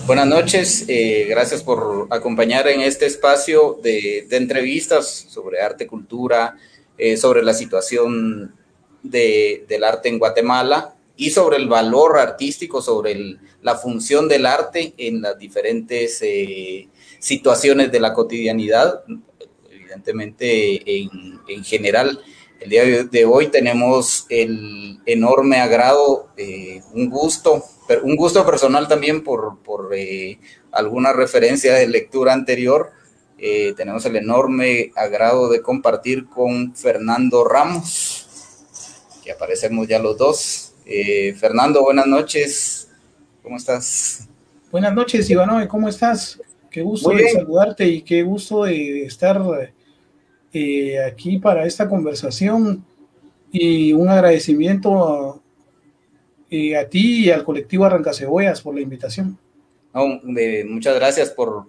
Buenas noches, gracias por acompañar en este espacio de entrevistas sobre arte, cultura, sobre la situación del arte en Guatemala y sobre el valor artístico, sobre la función del arte en las diferentes situaciones de la cotidianidad, evidentemente en general. El día de hoy tenemos el enorme agrado, un gusto personal también por alguna referencia de lectura anterior. Tenemos el enorme agrado de compartir con Fernando Ramos, que aparecemos ya los dos. Fernando, buenas noches, ¿cómo estás? Buenas noches, Ivanoe, ¿cómo estás? Qué gusto de saludarte y qué gusto de estar aquí para esta conversación, y un agradecimiento a ti y al colectivo Arrancacebollas por la invitación. No, muchas gracias por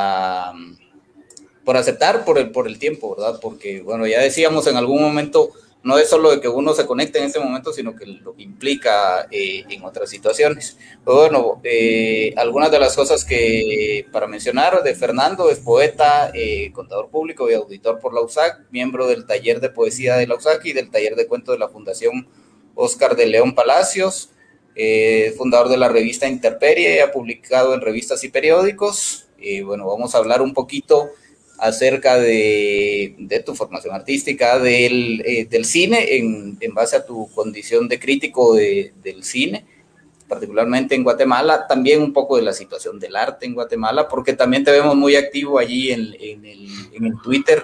aceptar, por el tiempo, ¿verdad? Porque, bueno, ya decíamos en algún momento, no es solo de que uno se conecte en ese momento, sino que lo implica en otras situaciones. Pero bueno, algunas de las cosas que para mencionar de Fernando: es poeta, contador público y auditor por la USAC, miembro del taller de poesía de la USAC y del taller de cuento de la Fundación Oscar de León Palacios, fundador de la revista Interperie, ha publicado en revistas y periódicos. Bueno, vamos a hablar un poquito acerca de tu formación artística, del cine, en base a tu condición de crítico del cine, particularmente en Guatemala, también un poco de la situación del arte en Guatemala, porque también te vemos muy activo allí en el Twitter,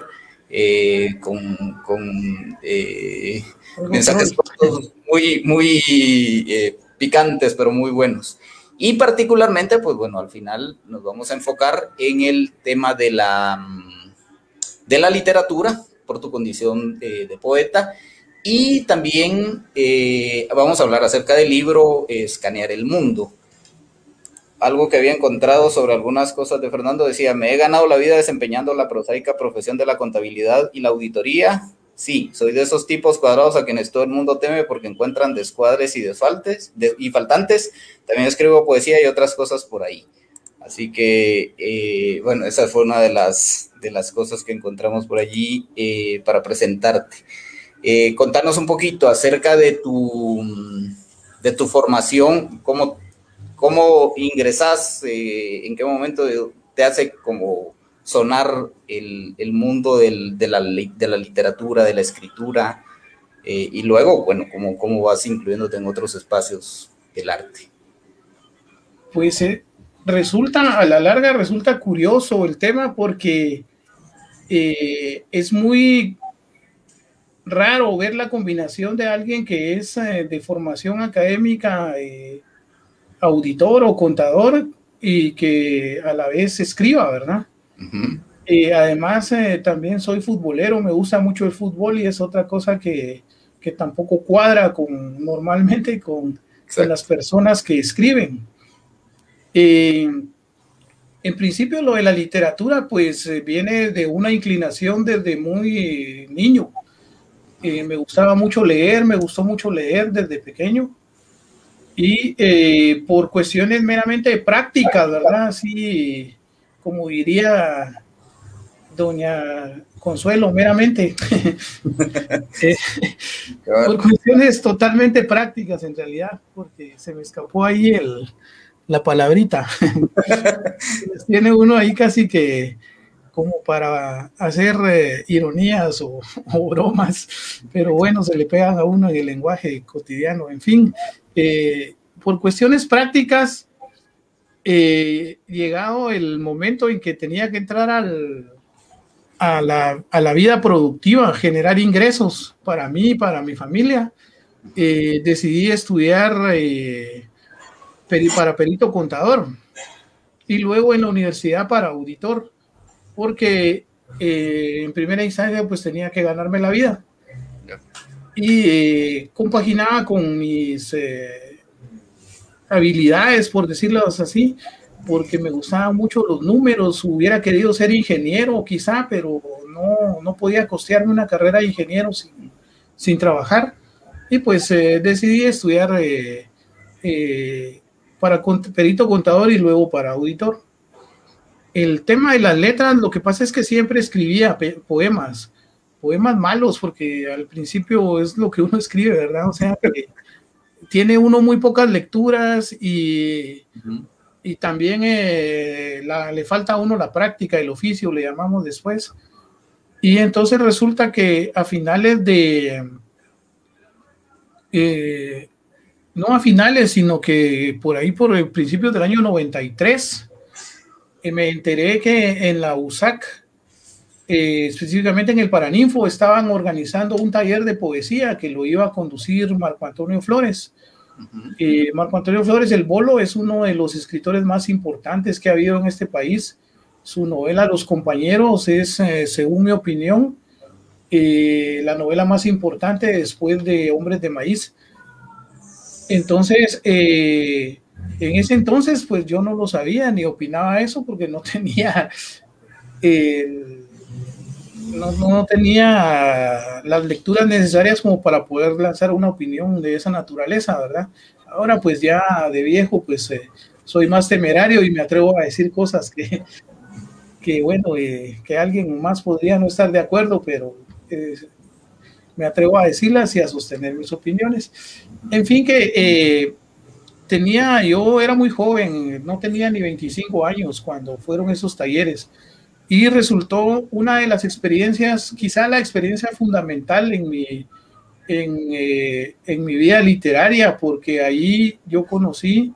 con mensajes muy picantes, pero muy buenos. Y particularmente, pues bueno, al final nos vamos a enfocar en el tema de la literatura, por tu condición de poeta, y también vamos a hablar acerca del libro Escanear el Mundo. Algo que había encontrado sobre algunas cosas de Fernando decía: me he ganado la vida desempeñando la prosaica profesión de la contabilidad y la auditoría. Sí, soy de esos tipos cuadrados a quienes todo el mundo teme porque encuentran descuadres y faltantes. También escribo poesía y otras cosas por ahí. Así que, bueno, esa fue una de las cosas que encontramos por allí para presentarte. Contanos un poquito acerca de tu formación, cómo ingresas, en qué momento te hace como sonar el mundo de la literatura, de la escritura, y luego, bueno, cómo vas incluyéndote en otros espacios del arte. Pues a la larga resulta curioso el tema, porque es muy raro ver la combinación de alguien que es de formación académica, auditor o contador, y que a la vez escriba, ¿verdad? Además, también soy futbolero, me gusta mucho el fútbol, y es otra cosa que tampoco cuadra normalmente con las personas que escriben. En principio, lo de la literatura pues viene de una inclinación desde muy niño. Me gustaba mucho leer, me gustó mucho leer desde pequeño, y por cuestiones meramente prácticas, ¿verdad? Así como diría doña Consuelo, meramente. Por cuestiones totalmente prácticas, en realidad, porque se me escapó ahí la palabrita. Tiene uno ahí casi que como para hacer ironías o bromas, pero bueno, se le pegan a uno en el lenguaje cotidiano. En fin, por cuestiones prácticas, llegado el momento en que tenía que entrar a la vida productiva, generar ingresos para mí y para mi familia, decidí estudiar para perito contador, y luego en la universidad para auditor, porque en primera instancia pues tenía que ganarme la vida, y compaginaba con mis habilidades, por decirlo así, porque me gustaban mucho los números. Hubiera querido ser ingeniero quizá, pero no podía costearme una carrera de ingeniero sin trabajar, y pues decidí estudiar para perito contador y luego para auditor. El tema de las letras, lo que pasa es que siempre escribía poemas malos, porque al principio es lo que uno escribe, ¿verdad? O sea, que tiene uno muy pocas lecturas y también le falta a uno la práctica, el oficio, le llamamos después. Y entonces resulta que a finales de... no a finales, sino que por ahí, por el principio del año 93, me enteré que en la USAC, específicamente en el Paraninfo, estaban organizando un taller de poesía que lo iba a conducir Marco Antonio Flores. Marco Antonio Flores, el Bolo, es uno de los escritores más importantes que ha habido en este país. Su novela Los Compañeros es, según mi opinión, la novela más importante después de Hombres de Maíz. Entonces, en ese entonces, pues yo no lo sabía ni opinaba eso porque no tenía, no tenía las lecturas necesarias como para poder lanzar una opinión de esa naturaleza, ¿verdad? Ahora, pues ya de viejo, pues soy más temerario y me atrevo a decir cosas que bueno, que alguien más podría no estar de acuerdo, pero me atrevo a decirlas y a sostener mis opiniones. En fin, que yo era muy joven, no tenía ni 25 años cuando fueron esos talleres, y resultó una de las experiencias, quizá la experiencia fundamental en mi vida literaria, porque ahí yo conocí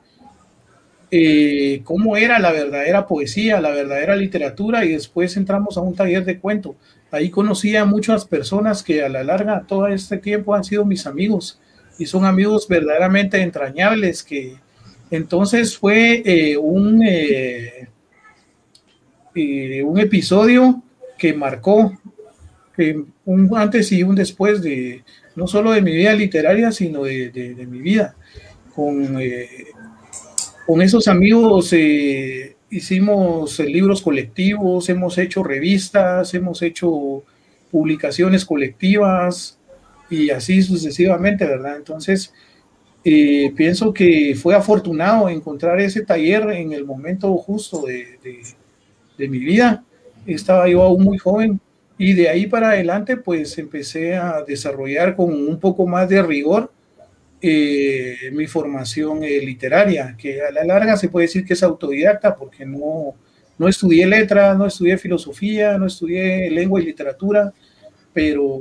cómo era la verdadera poesía, la verdadera literatura, y después entramos a un taller de cuento. Ahí conocí a muchas personas que a la larga, todo este tiempo, han sido mis amigos, y son amigos verdaderamente entrañables, que entonces fue un episodio que marcó un antes y un después de no solo de mi vida literaria, sino de mi vida. Con esos amigos hicimos libros colectivos, hemos hecho revistas, hemos hecho publicaciones colectivas y así sucesivamente, ¿verdad? Entonces, pienso que fue afortunado encontrar ese taller en el momento justo de mi vida. Estaba yo aún muy joven y de ahí para adelante pues empecé a desarrollar con un poco más de rigor mi formación literaria, que a la larga se puede decir que es autodidacta porque no estudié letras, no estudié filosofía, no estudié lengua y literatura, pero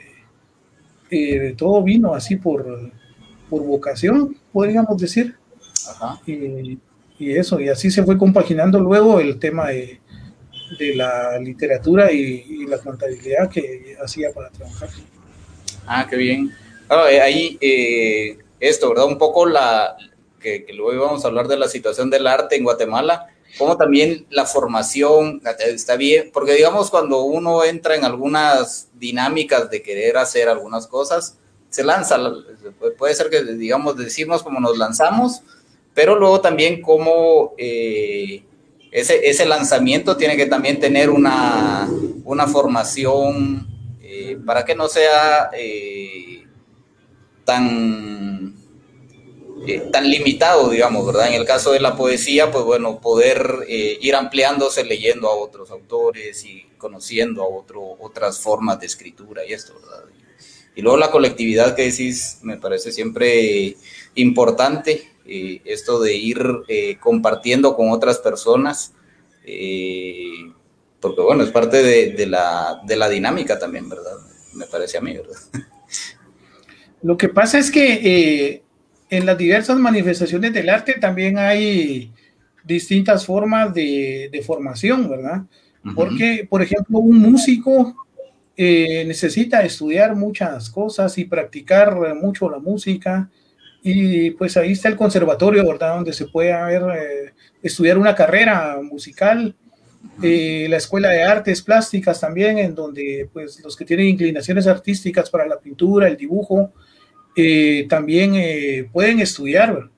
todo vino así por vocación, podríamos decir. Ajá. Y eso, y así se fue compaginando luego el tema de la literatura y la contabilidad que hacía para trabajar. Ah, qué bien. Claro, ahí esto, ¿verdad? Un poco que luego íbamos a hablar de la situación del arte en Guatemala, como también la formación está bien, porque digamos cuando uno entra en algunas dinámicas de querer hacer algunas cosas, se lanza, puede ser que digamos decimos como nos lanzamos, pero luego también como ese lanzamiento tiene que también tener una formación para que no sea tan limitado, digamos, ¿verdad? En el caso de la poesía, pues bueno, poder ir ampliándose leyendo a otros autores y conociendo a otras formas de escritura y esto, ¿verdad? Y luego la colectividad que decís me parece siempre importante, esto de ir compartiendo con otras personas, porque bueno, es parte de la dinámica también, ¿verdad? Me parece a mí, ¿verdad? Lo que pasa es que en las diversas manifestaciones del arte también hay distintas formas de formación, ¿verdad? Porque, por ejemplo, un músico necesita estudiar muchas cosas y practicar mucho la música, y pues ahí está el conservatorio, ¿verdad? Donde se puede estudiar una carrera musical. La escuela de artes plásticas también, en donde pues los que tienen inclinaciones artísticas para la pintura, el dibujo, también pueden estudiar.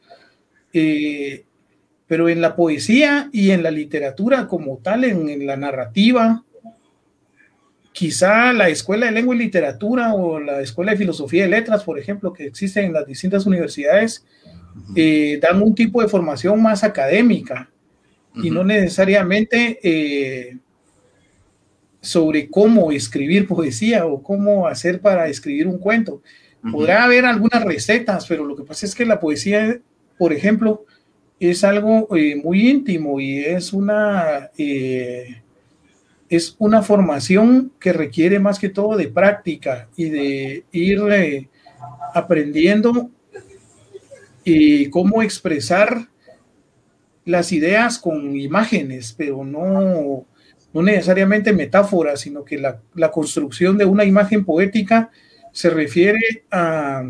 Pero en la poesía y en la literatura como tal, en la narrativa, quizá la escuela de lengua y literatura o la escuela de filosofía y letras, por ejemplo, que existen en las distintas universidades, dan un tipo de formación más académica y no necesariamente sobre cómo escribir poesía o cómo hacer para escribir un cuento. Podrá haber algunas recetas, pero lo que pasa es que la poesía, por ejemplo, es algo muy íntimo y es una formación que requiere más que todo de práctica y de ir aprendiendo cómo expresar las ideas con imágenes, pero no necesariamente metáforas, sino que la construcción de una imagen poética se refiere a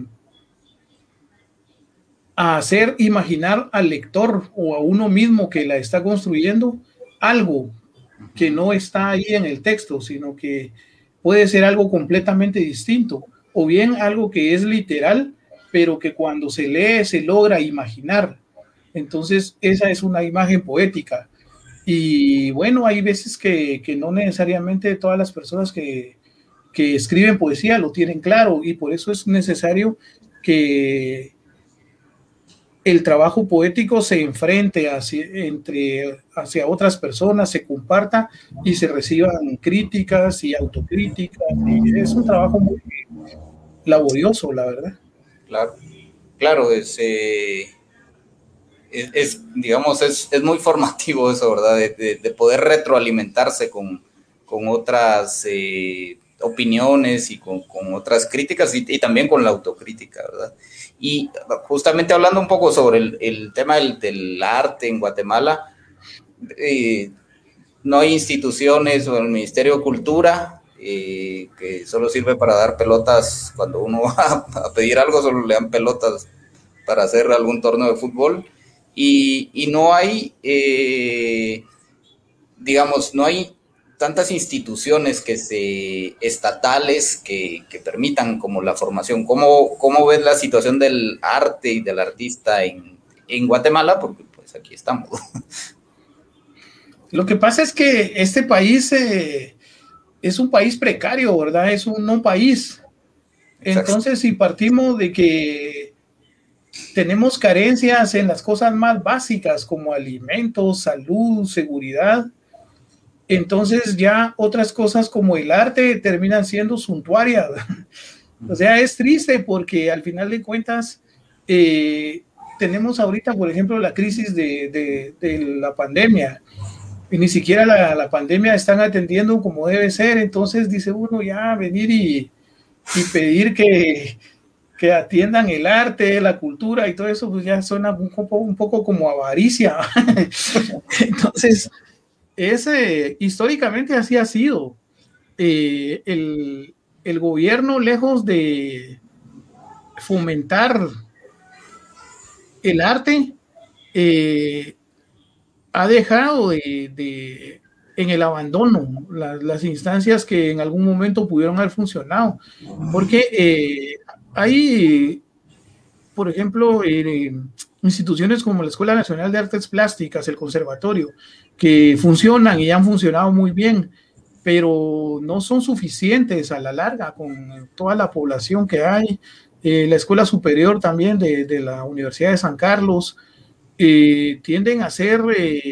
hacer imaginar al lector o a uno mismo que la está construyendo algo que no está ahí en el texto, sino que puede ser algo completamente distinto, o bien algo que es literal, pero que cuando se lee se logra imaginar. Entonces, esa es una imagen poética. Y bueno, hay veces que no necesariamente todas las personas que escriben poesía lo tienen claro, y por eso es necesario que el trabajo poético se enfrente hacia otras personas, se comparta y se reciban críticas y autocríticas. Y es un trabajo muy laborioso, la verdad. Claro, claro, digamos, es muy formativo eso, ¿verdad? De poder retroalimentarse con otras opiniones y con otras críticas y también con la autocrítica, ¿verdad? Y justamente hablando un poco sobre el tema del arte en Guatemala, no hay instituciones o el Ministerio de Cultura que solo sirve para dar pelotas cuando uno va a pedir algo, solo le dan pelotas para hacer algún torneo de fútbol y no hay, digamos, no hay tantas instituciones estatales que permitan como la formación. ¿Cómo ves la situación del arte y del artista en Guatemala? Porque pues aquí estamos. Lo que pasa es que este país es un país precario, ¿verdad? Es un no país. Entonces, si partimos de que tenemos carencias en las cosas más básicas como alimentos, salud, seguridad, entonces ya otras cosas como el arte terminan siendo suntuarias. O sea, es triste porque al final de cuentas tenemos ahorita, por ejemplo, la crisis de la pandemia y ni siquiera la pandemia están atendiendo como debe ser. Entonces dice uno ya venir y pedir que atiendan el arte, la cultura y todo eso, pues ya suena un poco como avaricia. Entonces, históricamente así ha sido. El gobierno, lejos de fomentar el arte, ha dejado en el abandono las instancias que en algún momento pudieron haber funcionado. Porque hay, por ejemplo, instituciones como la Escuela Nacional de Artes Plásticas, el Conservatorio, que funcionan y han funcionado muy bien, pero no son suficientes a la larga con toda la población que hay. La Escuela Superior también de la Universidad de San Carlos tienden a ser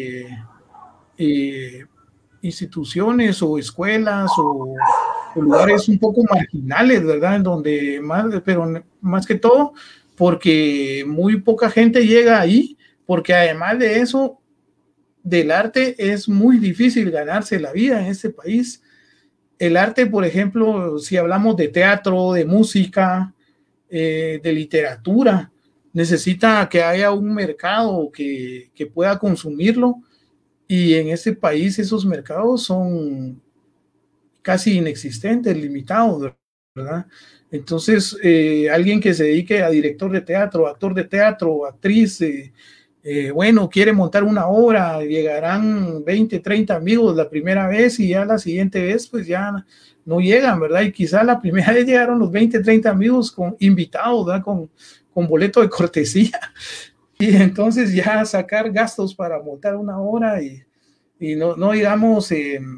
instituciones o escuelas o lugares un poco marginales, ¿verdad? En donde pero más que todo porque muy poca gente llega ahí, porque además de eso, del arte es muy difícil ganarse la vida en este país. El arte, por ejemplo, si hablamos de teatro, de música, de literatura, necesita que haya un mercado que pueda consumirlo, y en este país esos mercados son casi inexistentes, limitados, ¿verdad? Entonces, alguien que se dedique a director de teatro, actor de teatro, actriz, bueno, quiere montar una obra, llegarán 20, 30 amigos la primera vez y ya la siguiente vez pues ya no llegan, ¿verdad? Y quizá la primera vez llegaron los 20, 30 amigos con invitados, ¿verdad? Con boleto de cortesía, y entonces ya sacar gastos para montar una obra y no digamos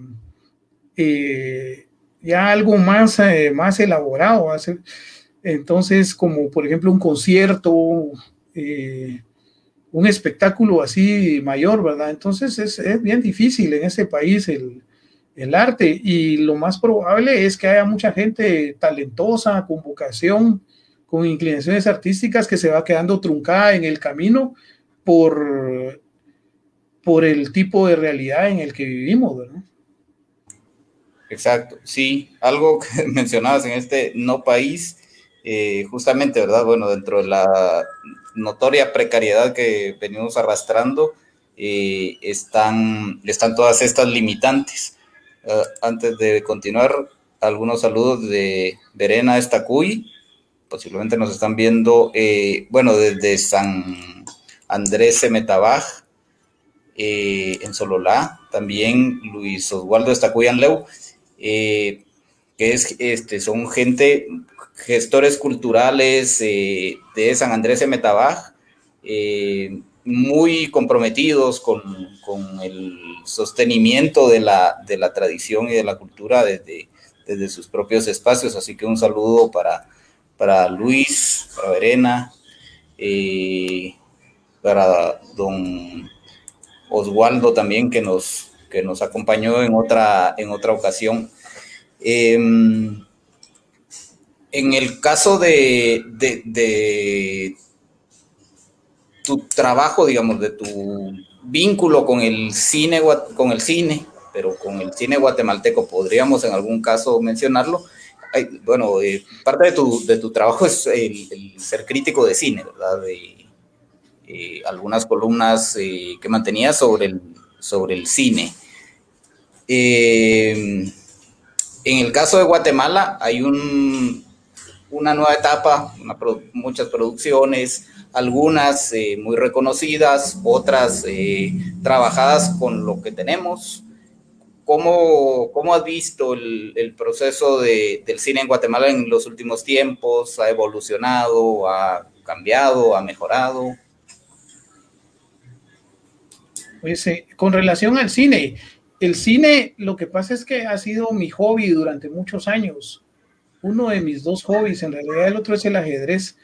ya algo más elaborado. Entonces, como por ejemplo un concierto, un espectáculo así mayor, ¿verdad? Entonces es bien difícil en este país el arte, y lo más probable es que haya mucha gente talentosa, con vocación, con inclinaciones artísticas, que se va quedando truncada en el camino por el tipo de realidad en el que vivimos, ¿verdad? Exacto, sí, algo que mencionabas en este no país, justamente, ¿verdad? Bueno, dentro de la notoria precariedad que venimos arrastrando, están todas estas limitantes. Antes de continuar, algunos saludos de Verena Estacuy, posiblemente nos están viendo, bueno, desde San Andrés Semetabaj, en Sololá, también Luis Oswaldo Estacuy Anleu, que son gente, gestores culturales de San Andrés de Metabaj, muy comprometidos con el sostenimiento de la tradición y de la cultura desde sus propios espacios. Así que un saludo para Luis, para Verena, para don Oswaldo también, que nos acompañó en otra ocasión. En el caso de tu trabajo, digamos, de tu vínculo con el cine, pero con el cine guatemalteco, podríamos en algún caso mencionarlo. Bueno, parte de tu trabajo es el ser crítico de cine, ¿verdad? Algunas columnas que mantenía sobre el cine. En el caso de Guatemala hay una nueva etapa, muchas producciones, algunas muy reconocidas, otras trabajadas con lo que tenemos. ¿Cómo has visto el proceso del cine en Guatemala en los últimos tiempos? ¿Ha evolucionado? ¿Ha cambiado? ¿Ha mejorado? Pues con relación al cine, el cine, lo que pasa es que ha sido mi hobby durante muchos años. Uno de mis dos hobbies, en realidad el otro es el ajedrez.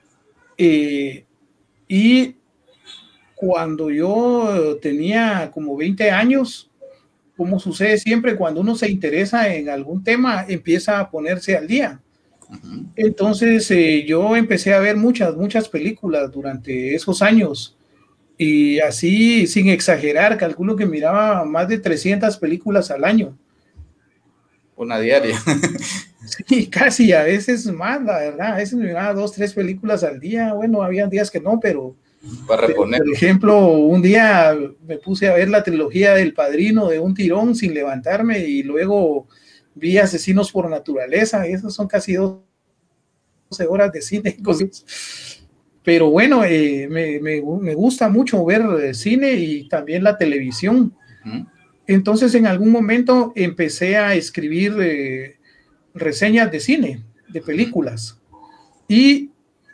Y cuando yo tenía como 20 años, como sucede siempre, cuando uno se interesa en algún tema, empieza a ponerse al día. Entonces yo empecé a ver muchas películas durante esos años. Y así, sin exagerar, calculo que miraba más de 300 películas al año. Una diaria. Sí, casi, a veces más, la verdad. A veces me miraba 2, 3 películas al día. Bueno, había días que no, pero Para reponer. por ejemplo, un día me puse a ver la trilogía del Padrino de un tirón sin levantarme, y luego vi Asesinos por Naturaleza, y esas son casi 12 horas de cine. Pero bueno, me gusta mucho ver cine y también la televisión. Entonces, en algún momento empecé a escribir reseñas de cine, de películas. Y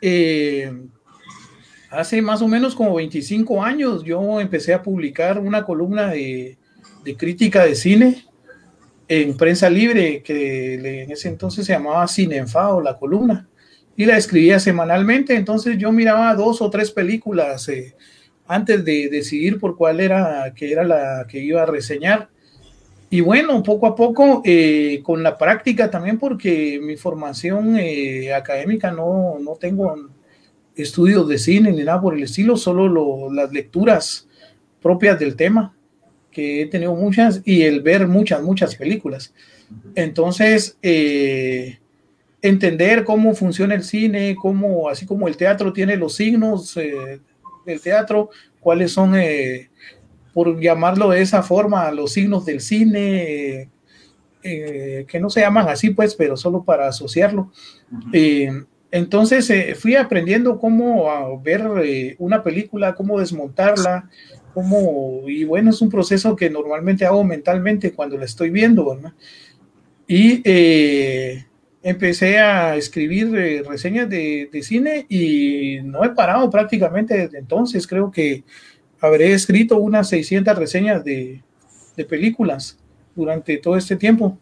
hace más o menos como 25 años yo empecé a publicar una columna de crítica de cine en Prensa Libre, que en ese entonces se llamaba Cineenfado, la columna, y la escribía semanalmente. Entonces yo miraba 2 o 3 películas antes de decidir por cuál era la que iba a reseñar. Y bueno, poco a poco, con la práctica también, porque mi formación académica no tengo estudios de cine ni nada por el estilo, solo las lecturas propias del tema, que he tenido muchas, y el ver muchas películas. Entonces, entender cómo funciona el cine, así como el teatro tiene los signos del teatro, cuáles son, por llamarlo de esa forma, los signos del cine, que no se llaman así, pues, pero solo para asociarlo. Entonces fui aprendiendo cómo ver una película, cómo desmontarla, y bueno, es un proceso que normalmente hago mentalmente cuando la estoy viendo, ¿verdad? Y empecé a escribir reseñas de cine, y no he parado prácticamente desde entonces. Creo que habré escrito unas 600 reseñas de películas durante todo este tiempo.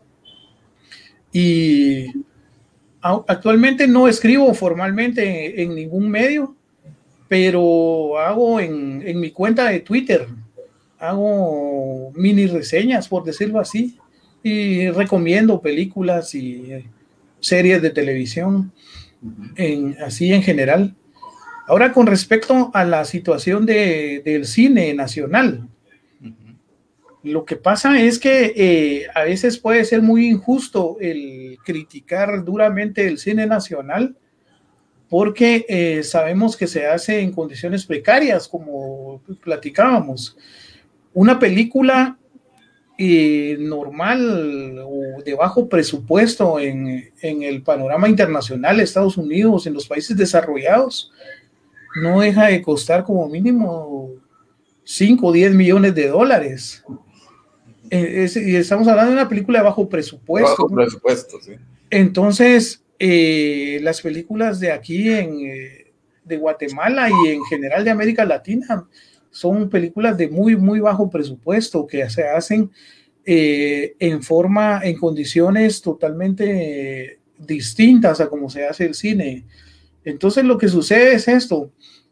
Y actualmente no escribo formalmente en ningún medio, pero hago en mi cuenta de Twitter, hago mini reseñas, por decirlo así, y recomiendo películas y series de televisión, así en general. Ahora, con respecto a la situación del cine nacional, lo que pasa es que a veces puede ser muy injusto el criticar duramente el cine nacional, porque sabemos que se hace en condiciones precarias, como platicábamos. Una película normal o de bajo presupuesto en el panorama internacional, Estados Unidos, en los países desarrollados, no deja de costar como mínimo 5 o 10 millones de dólares. Y estamos hablando de una película de bajo presupuesto. Bajo presupuesto, sí. Entonces, las películas de aquí de Guatemala y en general de América Latina son películas de muy, muy bajo presupuesto que se hacen en condiciones totalmente distintas a como se hace el cine. Entonces, lo que sucede es esto.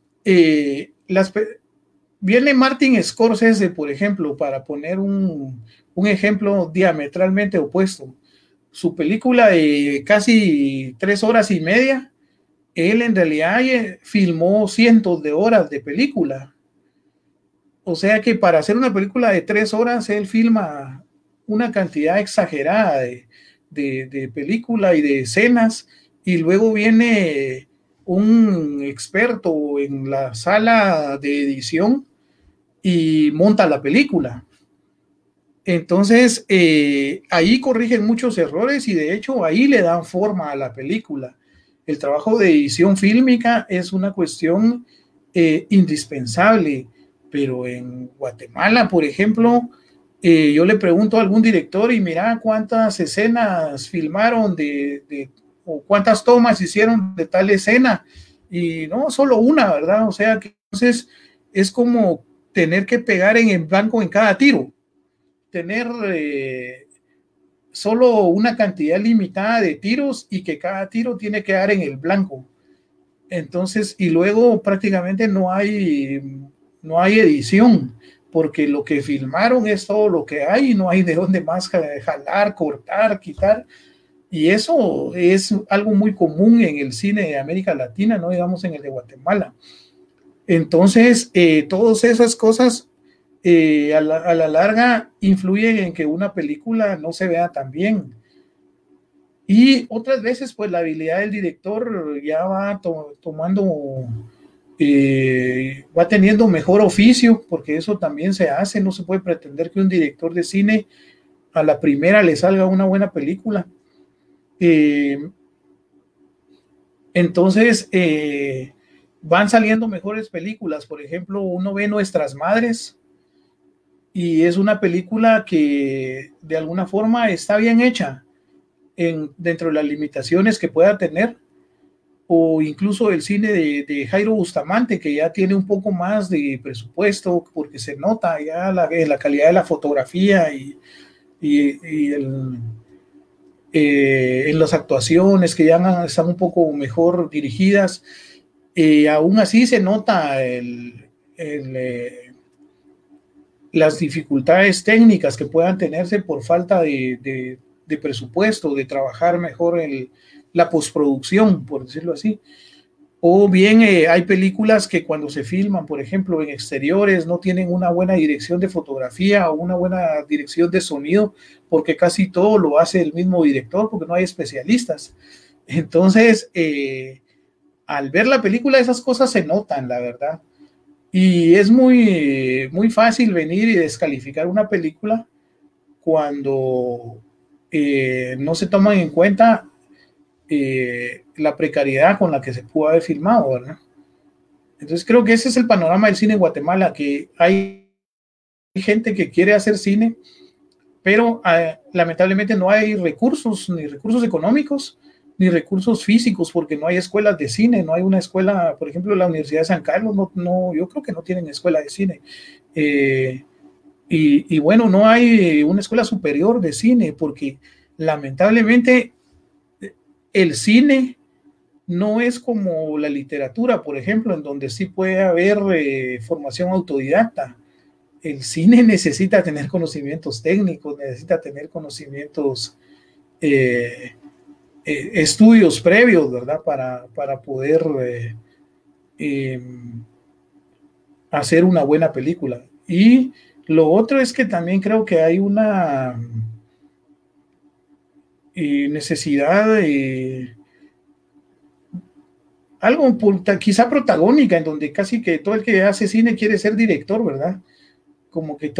Viene Martin Scorsese, por ejemplo, para poner un ejemplo diametralmente opuesto. Su película de casi 3 horas y media, él en realidad filmó cientos de horas de película. O sea que para hacer una película de 3 horas, él filma una cantidad exagerada de película y de escenas, y luego viene un experto en la sala de edición y monta la película. Entonces, ahí corrigen muchos errores y de hecho ahí le dan forma a la película. El trabajo de edición fílmica es una cuestión indispensable, pero en Guatemala, por ejemplo, yo le pregunto a algún director y mira cuántas escenas filmaron o cuántas tomas hicieron de tal escena, y no, solo una, ¿verdad? O sea, que entonces es como tener que pegar en el blanco en cada tiro, tener solo una cantidad limitada de tiros y que cada tiro tiene que dar en el blanco. Entonces, y luego prácticamente no hay edición, porque lo que filmaron es todo lo que hay, no hay de dónde más jalar, cortar, quitar. Y eso es algo muy común en el cine de América Latina, no digamos en el de Guatemala. Entonces, todas esas cosas a la larga influyen en que una película no se vea tan bien. Y otras veces, pues la habilidad del director ya va tomando, va teniendo mejor oficio, porque eso también se hace. No se puede pretender que un director de cine a la primera le salga una buena película. Entonces, van saliendo mejores películas. Por ejemplo, uno ve Nuestras Madres y es una película que de alguna forma está bien hecha dentro de las limitaciones que pueda tener, o incluso el cine de Jairo Bustamante, que ya tiene un poco más de presupuesto porque se nota ya la calidad de la fotografía y en las actuaciones que ya están un poco mejor dirigidas. Aún así se nota las dificultades técnicas que puedan tenerse por falta de presupuesto, de trabajar mejor la postproducción, por decirlo así. O bien hay películas que cuando se filman, por ejemplo, en exteriores, no tienen una buena dirección de fotografía o una buena dirección de sonido, porque casi todo lo hace el mismo director, porque no hay especialistas. Entonces, al ver la película, esas cosas se notan, la verdad. Y es muy, muy fácil venir y descalificar una película cuando no se toman en cuenta la precariedad con la que se pudo haber filmado, ¿verdad? Entonces creo que ese es el panorama del cine en Guatemala, que hay gente que quiere hacer cine, pero lamentablemente no hay recursos, ni recursos económicos, ni recursos físicos, porque no hay escuelas de cine, no hay una escuela, por ejemplo, la Universidad de San Carlos, yo creo que no tienen escuela de cine. Y bueno, no hay una escuela superior de cine, porque lamentablemente el cine no es como la literatura, por ejemplo, en donde sí puede haber formación autodidacta. El cine necesita tener conocimientos técnicos, necesita tener conocimientos, estudios previos, ¿verdad? Para poder eh, hacer una buena película. Y lo otro es que también creo que hay una necesidad de algo quizá protagónica, en donde casi que todo el que hace cine quiere ser director, ¿verdad? Como que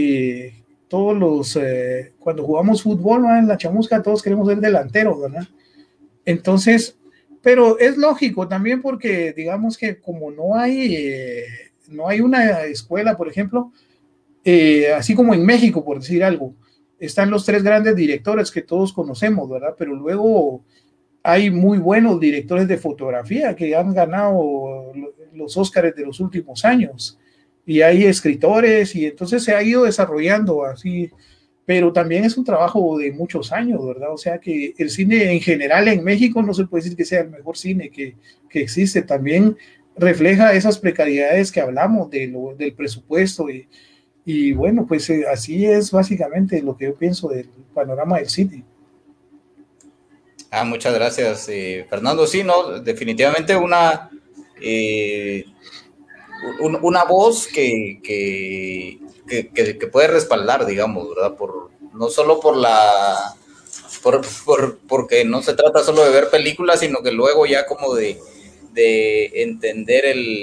cuando jugamos fútbol, ¿no? En la chamusca todos queremos ser delanteros, ¿verdad? Entonces, pero es lógico también porque digamos que como no hay una escuela, por ejemplo, así como en México, por decir algo, están los tres grandes directores que todos conocemos, ¿verdad? Pero luego hay muy buenos directores de fotografía que han ganado los Óscares de los últimos años y hay escritores y entonces se ha ido desarrollando así, pero también es un trabajo de muchos años, ¿verdad? O sea que el cine en general en México no se puede decir que sea el mejor cine que existe, también refleja esas precariedades que hablamos del presupuesto y bueno, pues así es básicamente lo que yo pienso del panorama del cine. Muchas gracias, Fernando. Sí, no, definitivamente una voz que puede respaldar, digamos, ¿verdad? No solo porque no se trata solo de ver películas, sino que luego ya como de entender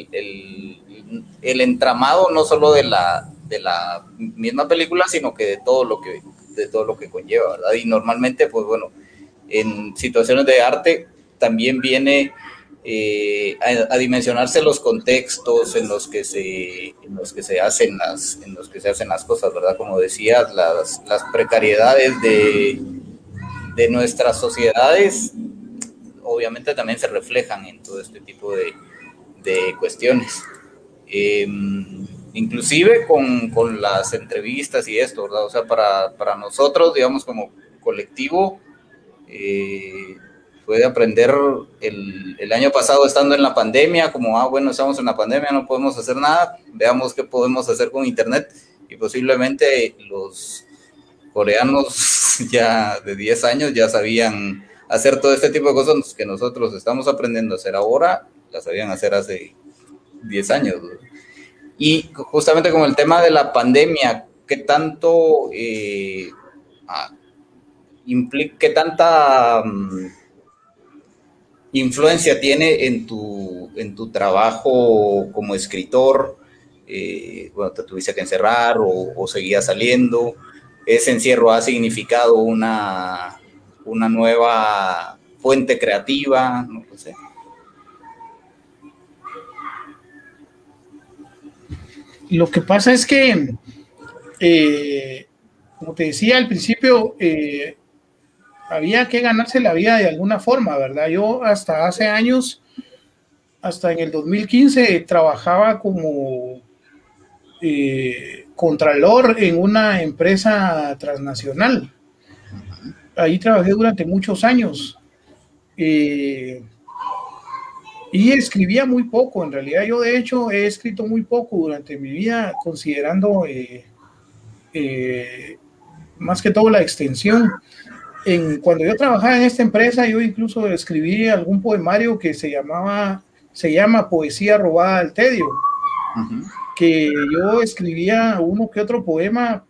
el entramado, no solo de la misma película, sino que de todo lo que conlleva, ¿verdad? Y normalmente, pues bueno, en situaciones de arte también viene a dimensionarse los contextos en los que se hacen las cosas, ¿verdad? Como decías, las precariedades de nuestras sociedades obviamente también se reflejan en todo este tipo de cuestiones. Inclusive con las entrevistas y esto, ¿verdad? O sea, para nosotros, digamos, como colectivo, puede aprender el año pasado estando en la pandemia, como, bueno, estamos en la pandemia, no podemos hacer nada, veamos qué podemos hacer con internet, y posiblemente los coreanos ya de 10 años ya sabían hacer todo este tipo de cosas que nosotros estamos aprendiendo a hacer ahora, las sabían hacer hace 10 años. Y justamente con el tema de la pandemia, ¿qué tanto qué tanta influencia tiene en tu trabajo como escritor? Bueno, te tuviste que encerrar o seguías saliendo. ¿Ese encierro ha significado una nueva fuente creativa? No lo sé. Lo que pasa es que, como te decía al principio, había que ganarse la vida de alguna forma, ¿verdad? Yo hasta hace años, hasta en el 2015, trabajaba como contralor en una empresa transnacional. Ahí trabajé durante muchos años. Y escribía muy poco, en realidad yo de hecho he escrito muy poco durante mi vida, considerando más que todo la extensión. Cuando yo trabajaba en esta empresa, yo incluso escribí algún poemario que se llama Poesía robada al tedio, que yo escribía uno que otro poema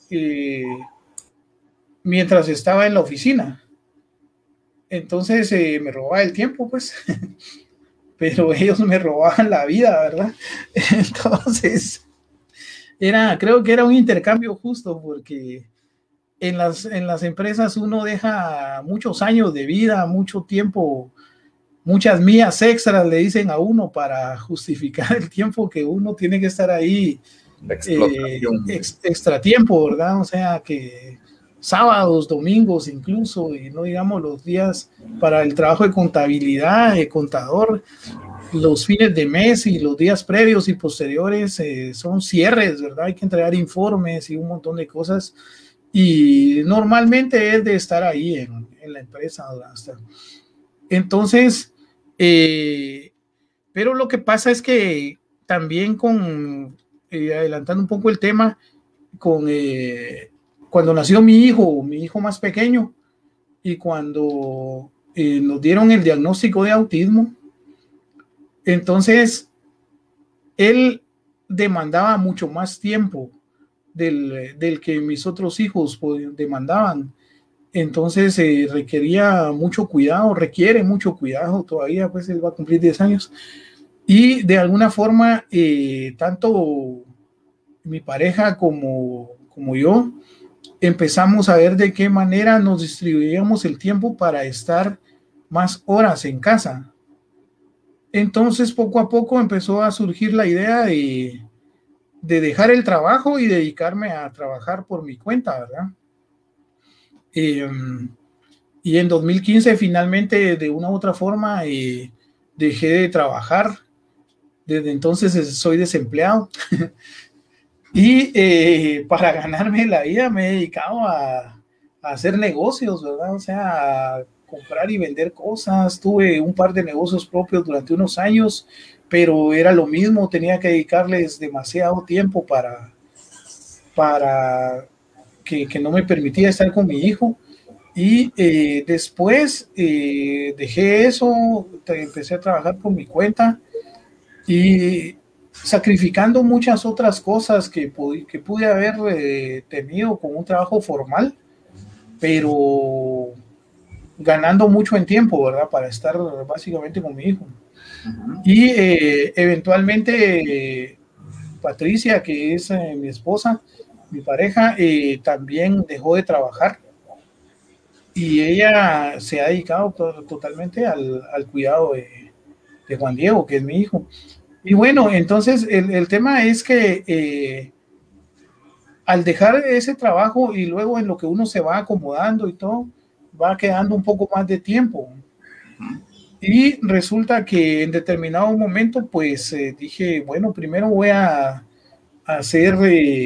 mientras estaba en la oficina. Entonces me robaba el tiempo, pues. Pero ellos me robaban la vida, ¿verdad? Entonces, creo que era un intercambio justo, porque en las empresas uno deja muchos años de vida, mucho tiempo, muchas millas extras le dicen a uno para justificar el tiempo que uno tiene que estar ahí, extra tiempo, ¿verdad? O sea, que sábados, domingos incluso, y no digamos los días para el trabajo de contabilidad, de contador, los fines de mes y los días previos y posteriores son cierres, ¿verdad? Hay que entregar informes y un montón de cosas, y normalmente es de estar ahí en la empresa. Entonces, Pero lo que pasa es que también adelantando un poco el tema, cuando nació mi hijo más pequeño, y cuando nos dieron el diagnóstico de autismo, entonces él demandaba mucho más tiempo del que mis otros hijos demandaban. Entonces requería mucho cuidado, requiere mucho cuidado todavía, pues él va a cumplir 10 años. Y de alguna forma, tanto mi pareja como yo, empezamos a ver de qué manera nos distribuíamos el tiempo para estar más horas en casa. Entonces, poco a poco empezó a surgir la idea de dejar el trabajo y dedicarme a trabajar por mi cuenta, ¿verdad? Y en 2015 finalmente, de una u otra forma, dejé de trabajar. Desde entonces soy desempleado. Y para ganarme la vida me he dedicado a hacer negocios, ¿verdad? O sea, a comprar y vender cosas. Tuve un par de negocios propios durante unos años, pero era lo mismo, tenía que dedicarles demasiado tiempo para que no me permitía estar con mi hijo. Y después dejé eso, empecé a trabajar por mi cuenta y sacrificando muchas otras cosas que pude haber tenido con un trabajo formal, pero ganando mucho en tiempo, ¿verdad? Para estar básicamente con mi hijo. Y eventualmente Patricia, que es mi esposa, mi pareja, también dejó de trabajar y ella se ha dedicado totalmente al cuidado de Juan Diego, que es mi hijo. Y bueno, entonces el tema es que al dejar ese trabajo y luego en lo que uno se va acomodando y todo, va quedando un poco más de tiempo. Y resulta que en determinado momento, pues dije, bueno, primero voy a hacer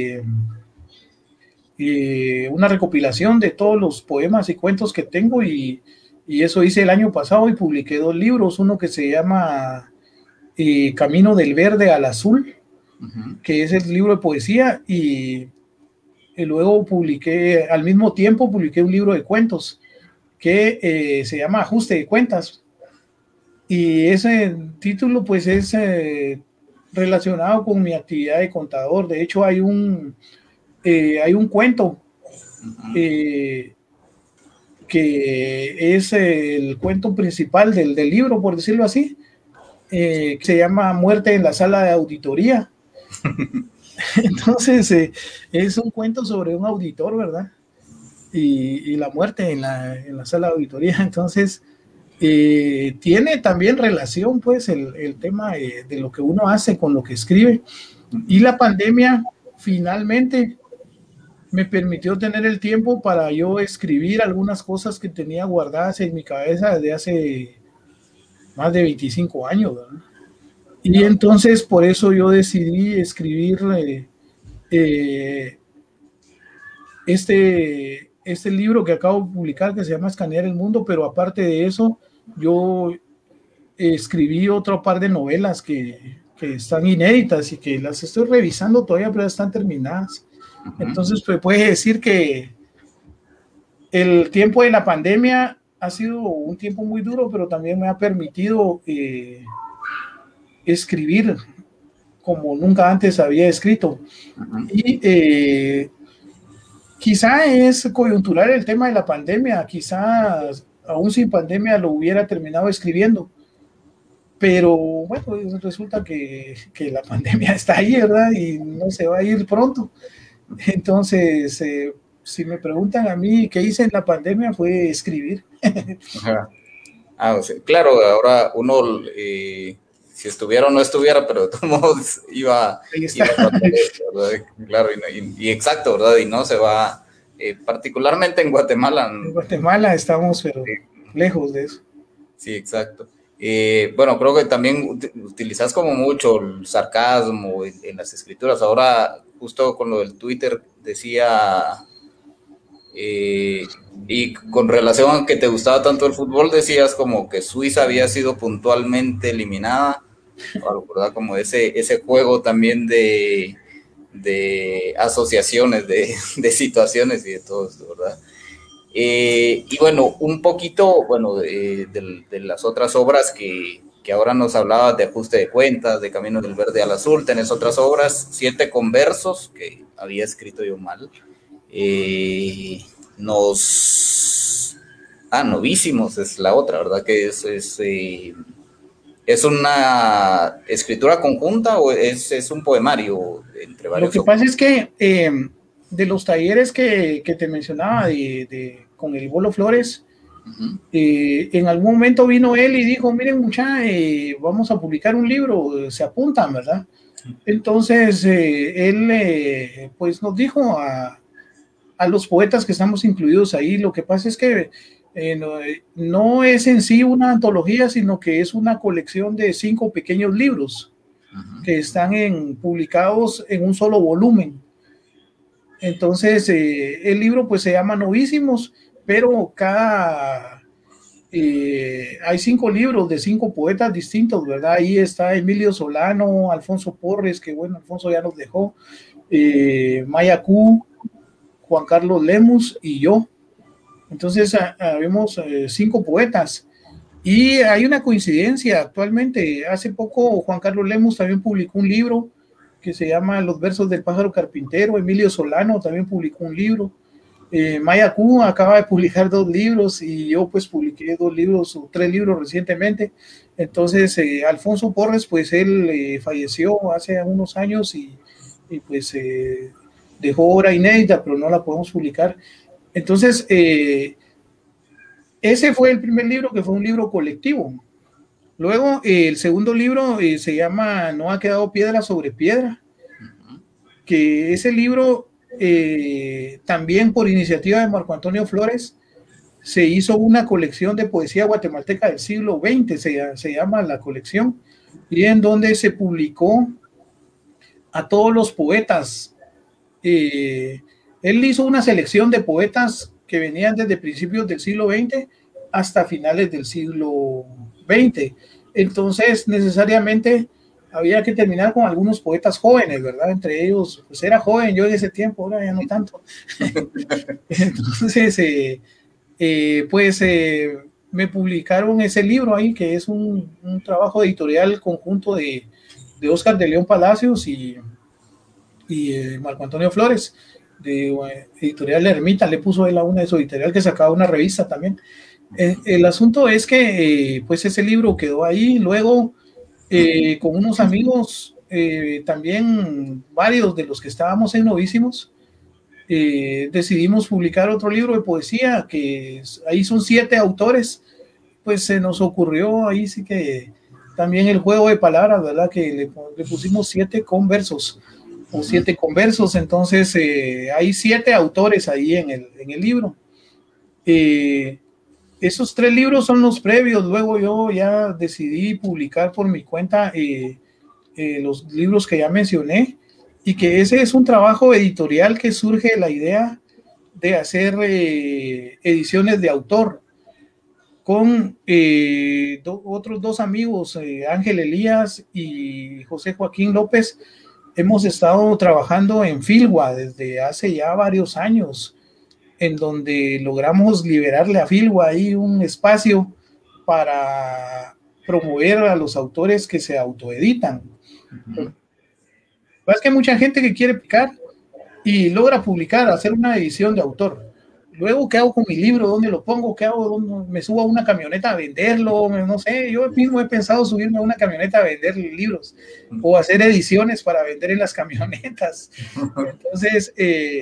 una recopilación de todos los poemas y cuentos que tengo y eso hice el año pasado y publiqué 2 libros, uno que se llama Camino del Verde al Azul, que es el libro de poesía, y luego al mismo tiempo publiqué un libro de cuentos que se llama Ajuste de Cuentas. Y ese título pues es relacionado con mi actividad de contador. De hecho hay un cuento que es el cuento principal del libro, por decirlo así, que se llama Muerte en la Sala de Auditoría. Entonces es un cuento sobre un auditor, ¿verdad? Y la muerte en la sala de auditoría. Entonces tiene también relación pues el tema de lo que uno hace con lo que escribe. Y la pandemia finalmente me permitió tener el tiempo para yo escribir algunas cosas que tenía guardadas en mi cabeza desde hace más de 25 años, ¿verdad? Y entonces por eso yo decidí escribir este libro que acabo de publicar, que se llama Escanear el Mundo, pero aparte de eso, yo escribí otro par de novelas que están inéditas y que las estoy revisando todavía, pero ya están terminadas. Entonces, pues puede decir que el tiempo de la pandemia ha sido un tiempo muy duro, pero también me ha permitido escribir como nunca antes había escrito. Y quizá es coyuntural el tema de la pandemia, quizá aún sin pandemia lo hubiera terminado escribiendo, pero bueno, resulta que la pandemia está ahí, ¿verdad? Y no se va a ir pronto. Entonces, si me preguntan a mí qué hice en la pandemia, fue escribir. Ajá. O sea, claro, ahora uno, si estuviera o no estuviera, pero de todos modos iba a ¿verdad? Claro, y exacto, ¿verdad? Y no se va, particularmente en Guatemala. En Guatemala estamos, pero lejos de eso. Sí, exacto. Bueno, creo que también utilizas como mucho el sarcasmo en las escrituras. Ahora, justo con lo del Twitter, decía Y con relación a que te gustaba tanto el fútbol, decías como que Suiza había sido puntualmente eliminada, ¿verdad? Como ese juego también de asociaciones, de situaciones y de todo esto, ¿verdad? Y bueno, un poquito, bueno, de las otras obras que ahora nos hablabas de Ajuste de Cuentas, de Camino del Verde al Azul, tenés otras obras, Siete Conversos, que había escrito yo mal, Novísimos es la otra, ¿verdad? Que ¿es una escritura conjunta o es un poemario entre varios? Lo que pasa es que de los talleres que te mencionaba con el Bolo Flores, en algún momento vino él y dijo, miren mucha, vamos a publicar un libro, se apuntan, ¿verdad? Entonces él pues nos dijo a los poetas que estamos incluidos ahí, lo que pasa es que no es en sí una antología, sino que es una colección de 5 pequeños libros que están publicados en un solo volumen. Entonces, el libro pues se llama Novísimos, pero hay 5 libros de 5 poetas distintos, ¿verdad? Ahí está Emilio Solano, Alfonso Porres, que bueno, Alfonso ya nos dejó, Mayacú, Juan Carlos Lemus y yo. Entonces, habemos 5 poetas. Y hay una coincidencia actualmente. Hace poco Juan Carlos Lemus también publicó un libro que se llama Los versos del pájaro carpintero. Emilio Solano también publicó un libro. Maya Q acaba de publicar 2 libros y yo pues publiqué 2 libros o 3 libros recientemente. Entonces Alfonso Porres pues él falleció hace unos años y pues dejó obra inédita, pero no la podemos publicar. Entonces ese fue el primer libro, que fue un libro colectivo. Luego, el segundo libro se llama No ha quedado piedra sobre piedra, que ese libro, también por iniciativa de Marco Antonio Flores, se hizo una colección de poesía guatemalteca del siglo XX, se llama la colección, y en donde se publicó a todos los poetas. Él hizo una selección de poetas que venían desde principios del siglo XX hasta finales del siglo XX. Entonces, necesariamente había que terminar con algunos poetas jóvenes, ¿verdad? Entre ellos, pues era joven yo en ese tiempo, ahora ya no tanto. Entonces, me publicaron ese libro ahí, que es un trabajo editorial conjunto de Óscar de León Palacios y Marco Antonio Flores, de editorial Ermita, le puso él a una de su editorial que sacaba una revista también. El asunto es que pues ese libro quedó ahí. Luego con unos amigos, también varios de los que estábamos en Novísimos, decidimos publicar otro libro de poesía, que ahí son 7 autores. Pues se nos ocurrió ahí sí que también el juego de palabras, ¿verdad? Que le pusimos 7 conversos o 7 conversos. Entonces hay 7 autores ahí en el libro. Esos 3 libros son los previos. Luego yo ya decidí publicar por mi cuenta los libros que ya mencioné, y que ese es un trabajo editorial que surge la idea de hacer ediciones de autor con otros 2 amigos, Ángel Elías y José Joaquín López. Hemos estado trabajando en Filgua desde hace ya varios años, en donde logramos liberarle a Filgua ahí un espacio para promover a los autores que se autoeditan. Es que hay mucha gente que quiere picar y logra publicar, hacer una edición de autor. Luego, ¿qué hago con mi libro? ¿Dónde lo pongo? ¿Qué hago? ¿Me subo a una camioneta a venderlo? No sé, yo mismo he pensado subirme a una camioneta a vender libros o hacer ediciones para vender en las camionetas. Entonces,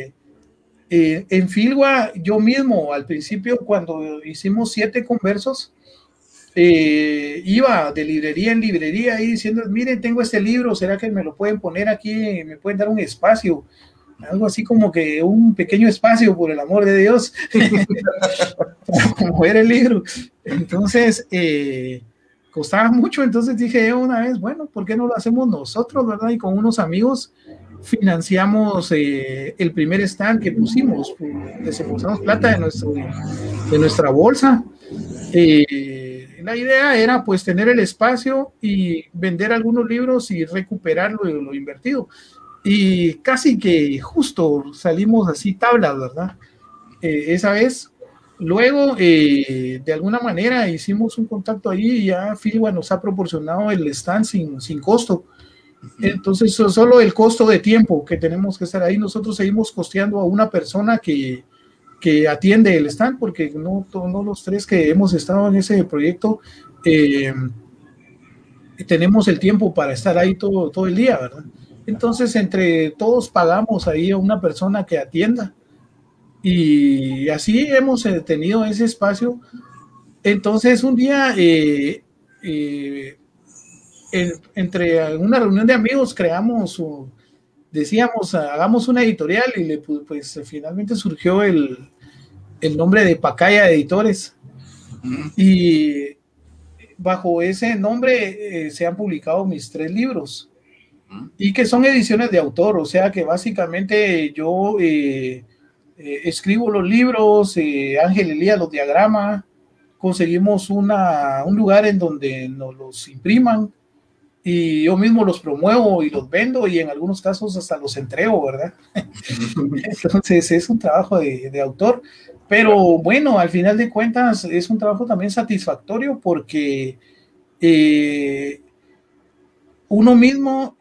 en Filgua, yo mismo, al principio, cuando hicimos 7 conversos, iba de librería en librería ahí diciendo, miren, tengo este libro, ¿será que me lo pueden poner aquí? ¿Me pueden dar un espacio? Algo así como que un pequeño espacio, por el amor de Dios, para promover el libro. Entonces, costaba mucho. Entonces dije yo una vez, bueno, ¿por qué no lo hacemos nosotros, verdad? Y con unos amigos financiamos el primer stand que pusimos, desembolsamos plata de nuestra bolsa. La idea era pues tener el espacio y vender algunos libros y recuperar lo invertido. Y casi que justo salimos así tablas, ¿verdad? Esa vez. Luego, de alguna manera, hicimos un contacto ahí y ya Filwa nos ha proporcionado el stand sin costo. Entonces, solo el costo de tiempo que tenemos que estar ahí. Nosotros seguimos costeando a una persona que atiende el stand, porque no los tres que hemos estado en ese proyecto tenemos el tiempo para estar ahí todo el día, ¿verdad? Entonces, entre todos pagamos ahí a una persona que atienda. Y así hemos tenido ese espacio. Entonces, un día, entre una reunión de amigos, decíamos, hagamos una editorial y pues finalmente surgió el nombre de Pacaya Editores. Y bajo ese nombre se han publicado mis 3 libros y que son ediciones de autor, o sea que básicamente yo escribo los libros, Ángel Elías los diagrama, conseguimos un lugar en donde nos los impriman y yo mismo los promuevo y los vendo y en algunos casos hasta los entrego, ¿verdad? Entonces es un trabajo de autor, pero bueno, al final de cuentas es un trabajo también satisfactorio porque uno mismo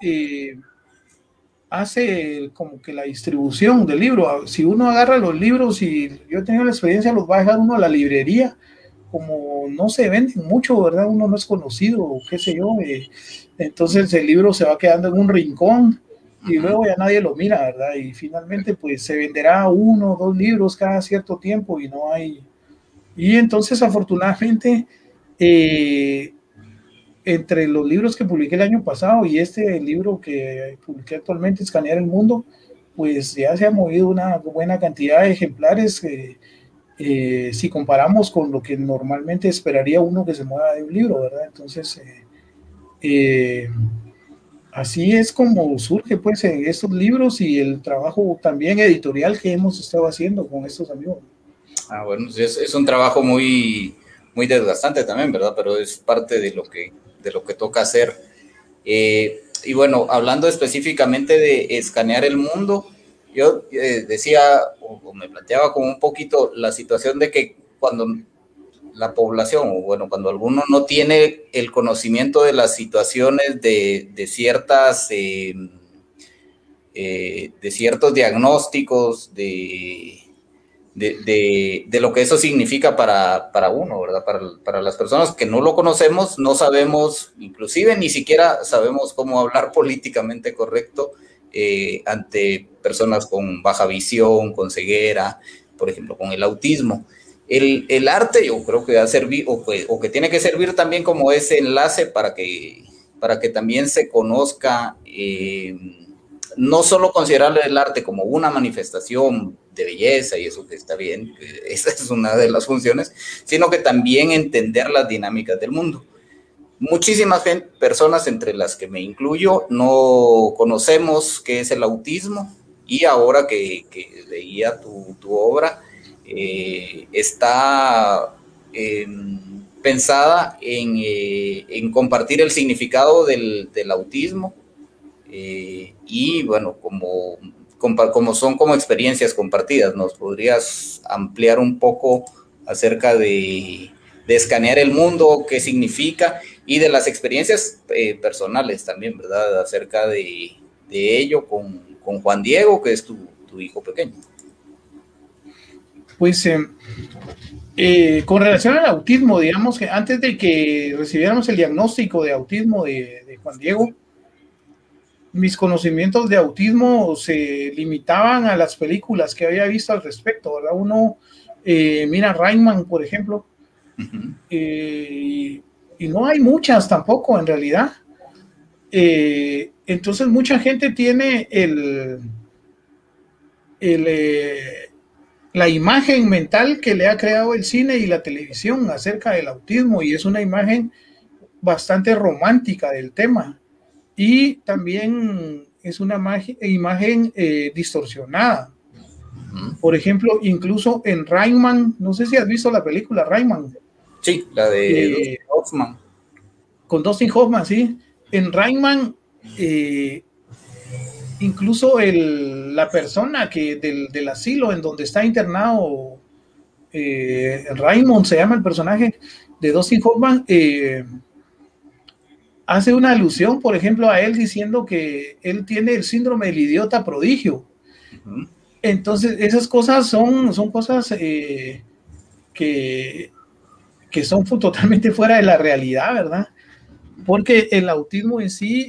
hace como que la distribución del libro. Si uno agarra los libros y yo he tenido la experiencia, los va a dejar uno a la librería, como no se venden mucho, ¿verdad? Uno no es conocido, qué sé yo, entonces el libro se va quedando en un rincón y luego ya nadie lo mira, ¿verdad? Y finalmente pues se venderá 1 o 2 libros cada cierto tiempo y no hay. Y entonces afortunadamente entre los libros que publiqué el año pasado y este libro que publiqué actualmente, Escanear el Mundo, pues ya se ha movido una buena cantidad de ejemplares si comparamos con lo que normalmente esperaría uno que se mueva de un libro, ¿verdad? Entonces, así es como surge pues estos libros y el trabajo también editorial que hemos estado haciendo con estos amigos. Bueno, es un trabajo muy desgastante también, ¿verdad? Pero es parte de lo que toca hacer. Y bueno, hablando específicamente de Escanear el Mundo, yo decía o me planteaba como un poquito la situación de que cuando la población, o bueno, cuando alguno no tiene el conocimiento de las situaciones de ciertas, de ciertos diagnósticos, de lo que eso significa para uno, ¿verdad? Para las personas que no lo conocemos, no sabemos, inclusive ni siquiera sabemos cómo hablar políticamente correcto ante personas con baja visión, con ceguera, por ejemplo, con el autismo. El arte yo creo que va a servir, o que tiene que servir también como ese enlace para que también se conozca, no solo considerar el arte como una manifestación de belleza, y eso que está bien, que esa es una de las funciones, sino que también entender las dinámicas del mundo. Muchísimas personas, entre las que me incluyo, no conocemos qué es el autismo, y ahora que leía tu obra, está pensada en compartir el significado del autismo, y bueno, como son como experiencias compartidas. ¿Nos podrías ampliar un poco acerca de Escanear el Mundo, qué significa, y de las experiencias personales también, ¿verdad? Acerca de ello con Juan Diego, que es tu hijo pequeño. Pues con relación al autismo, digamos que antes de que recibiéramos el diagnóstico de autismo de Juan Diego, mis conocimientos de autismo se limitaban a las películas que había visto al respecto, ¿verdad? Uno mira Rayman, por ejemplo, y no hay muchas tampoco en realidad. Entonces mucha gente tiene la imagen mental que le ha creado el cine y la televisión acerca del autismo, y es una imagen bastante romántica del tema. Y también imagen distorsionada. Por ejemplo, incluso en Rayman, no sé si has visto la película Rayman. Sí, la de Dustin Hoffman. Con Dustin Hoffman, sí. En Rayman, incluso la persona del asilo en donde está internado, Raymond se llama el personaje de Dustin Hoffman, hace una alusión, por ejemplo, a él diciendo que él tiene el síndrome del idiota prodigio. Entonces, esas cosas son cosas que son totalmente fuera de la realidad, ¿verdad? Porque el autismo en sí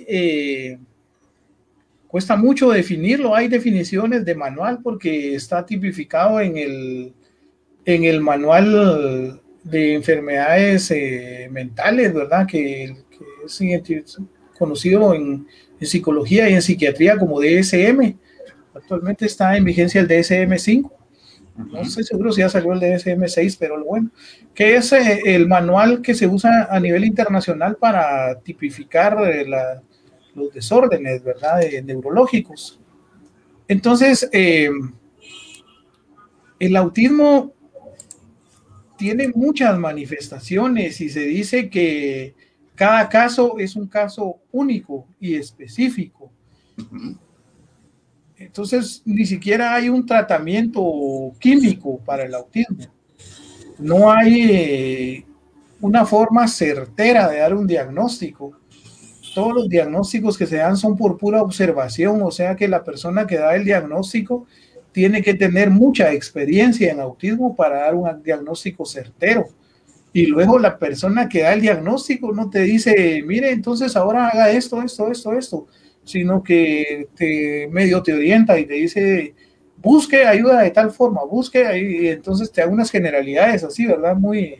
cuesta mucho definirlo. Hay definiciones de manual porque está tipificado en el manual de enfermedades mentales, ¿verdad? Que es conocido en psicología y en psiquiatría como DSM. Actualmente está en vigencia el DSM-5. No estoy seguro si ya salió el DSM-6, pero lo bueno, que es el manual que se usa a nivel internacional para tipificar los desórdenes, ¿verdad? Neurológicos. Entonces, el autismo tiene muchas manifestaciones y se dice que cada caso es un caso único y específico. Entonces, ni siquiera hay un tratamiento químico para el autismo. No hay una forma certera de dar un diagnóstico. Todos los diagnósticos que se dan son por pura observación, o sea que la persona que da el diagnóstico tiene que tener mucha experiencia en autismo para dar un diagnóstico certero. Y luego la persona que da el diagnóstico no te dice, mire, entonces ahora haga esto, sino que medio te orienta y te dice, busque ayuda de tal forma, busque, y entonces te da unas generalidades así, ¿verdad? Muy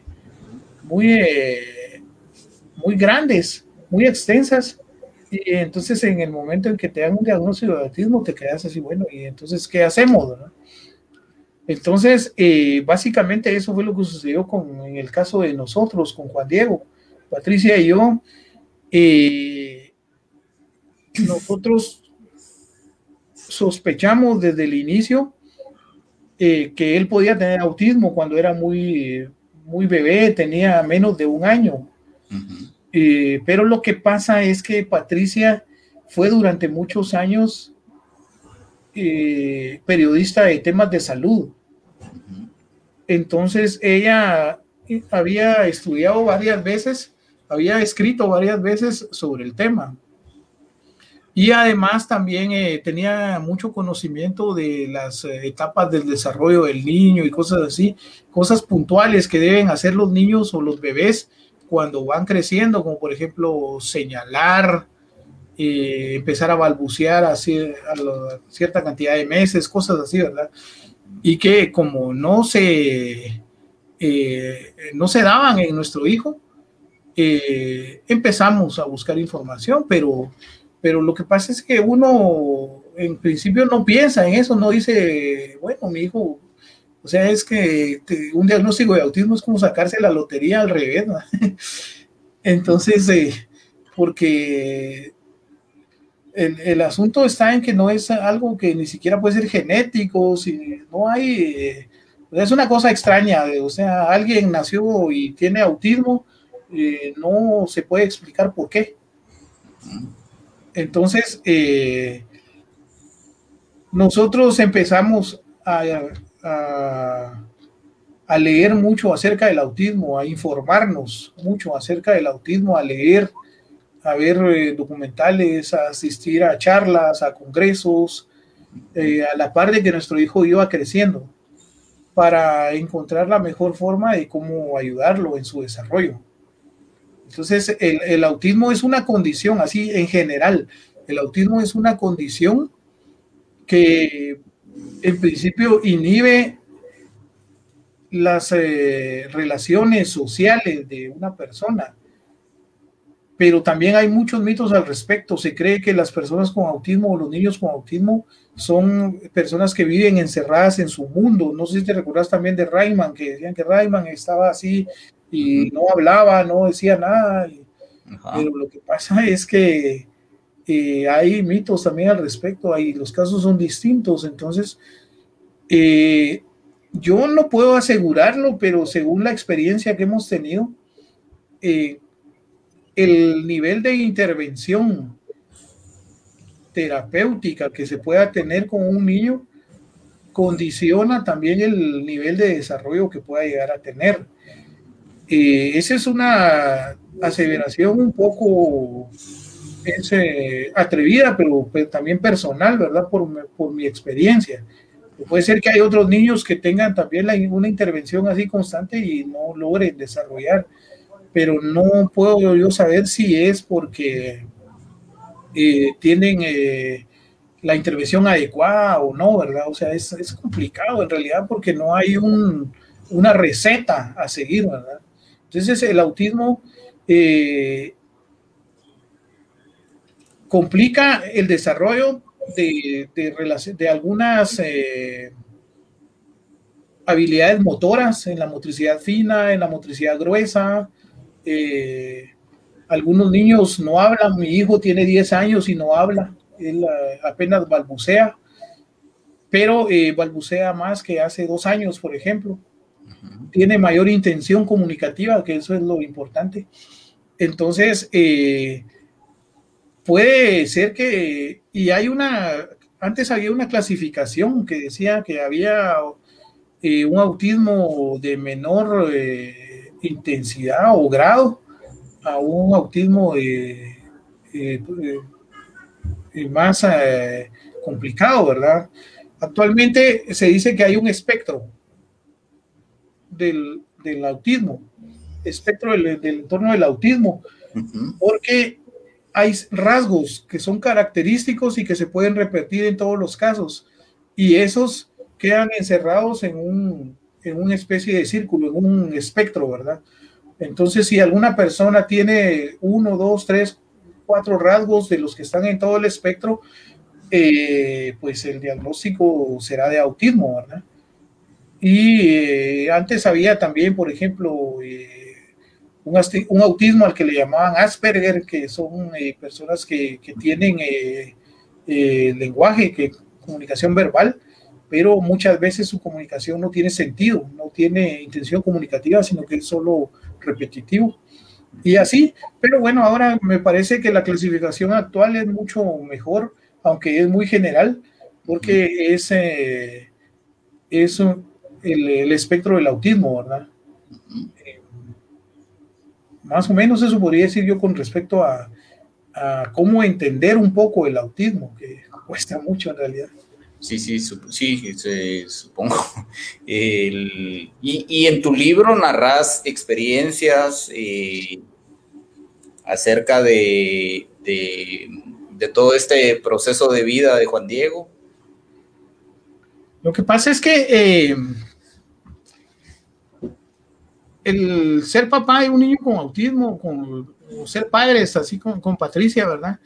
grandes, muy extensas. Y entonces en el momento en que te dan un diagnóstico de autismo te quedas así, bueno, y entonces, ¿qué hacemos, ¿verdad? Entonces, básicamente eso fue lo que sucedió en el caso de nosotros, con Juan Diego, Patricia y yo. Nosotros sospechamos desde el inicio que él podía tener autismo cuando era muy bebé, tenía menos de 1 año. Pero lo que pasa es que Patricia fue durante muchos años periodista de temas de salud. Entonces ella había estudiado varias veces, había escrito varias veces sobre el tema. Y además también tenía mucho conocimiento de las etapas del desarrollo del niño y cosas así, cosas puntuales que deben hacer los niños o los bebés cuando van creciendo, como por ejemplo señalar, empezar a balbucear a cierta cantidad de meses, cosas así, ¿verdad? Y que como no se daban en nuestro hijo, empezamos a buscar información, pero lo que pasa es que uno en principio no piensa en eso, no dice, bueno, mi hijo, o sea, es que un diagnóstico de autismo es como sacarse la lotería al revés, ¿no? Entonces, porque el asunto está en que no es algo que ni siquiera puede ser genético, si no hay, es una cosa extraña, o sea, alguien nació y tiene autismo, no se puede explicar por qué. Entonces, nosotros empezamos a leer mucho acerca del autismo, a informarnos mucho acerca del autismo, a leer, a ver documentales, a asistir a charlas, a congresos, a la par de que nuestro hijo iba creciendo, para encontrar la mejor forma de cómo ayudarlo en su desarrollo. Entonces, el autismo es una condición, así en general, el autismo es una condición que en principio inhibe las relaciones sociales de una persona, pero también hay muchos mitos al respecto. Se cree que las personas con autismo o los niños con autismo son personas que viven encerradas en su mundo. No sé si te recuerdas también de Rayman, que decían que Rayman estaba así y no hablaba, no decía nada. Pero lo que pasa es que Hay mitos también al respecto, los casos son distintos, entonces yo no puedo asegurarlo, pero según la experiencia que hemos tenido, el nivel de intervención terapéutica que se pueda tener con un niño condiciona también el nivel de desarrollo que pueda llegar a tener. Esa es una aseveración un poco atrevida, pero también personal, ¿verdad? Por mi experiencia. Puede ser que hay otros niños que tengan también una intervención así constante y no logren desarrollar, pero no puedo yo saber si es porque tienen la intervención adecuada o no, ¿verdad? O sea, es complicado en realidad porque no hay una receta a seguir, ¿verdad? Entonces el autismo complica el desarrollo de algunas habilidades motoras, en la motricidad fina, en la motricidad gruesa. Algunos niños no hablan. Mi hijo tiene 10 años y no habla, él apenas balbucea, pero balbucea más que hace 2 años, por ejemplo. Tiene mayor intención comunicativa, que eso es lo importante. Entonces, puede ser que, antes había una clasificación que decía que había un autismo de menor intensidad o grado a un autismo más complicado, ¿verdad? Actualmente se dice que hay un espectro del autismo, espectro del entorno del autismo, porque hay rasgos que son característicos y que se pueden repetir en todos los casos, y esos quedan encerrados en una especie de círculo, en un espectro, ¿verdad? Entonces, si alguna persona tiene 1, 2, 3, 4 rasgos de los que están en todo el espectro, pues el diagnóstico será de autismo, ¿verdad? Y antes había también, por ejemplo, un autismo al que le llamaban Asperger, que son personas que tienen lenguaje, comunicación verbal, pero muchas veces su comunicación no tiene sentido, no tiene intención comunicativa, sino que es solo repetitivo. Y así, pero bueno, ahora me parece que la clasificación actual es mucho mejor, aunque es muy general, porque es el espectro del autismo, ¿verdad? Más o menos eso podría decir yo con respecto a cómo entender un poco el autismo, que cuesta mucho en realidad. Sí, supongo. Y en tu libro narras experiencias acerca de todo este proceso de vida de Juan Diego. Lo que pasa es que el ser papá de un niño con autismo, o ser padres, así con Patricia, ¿verdad?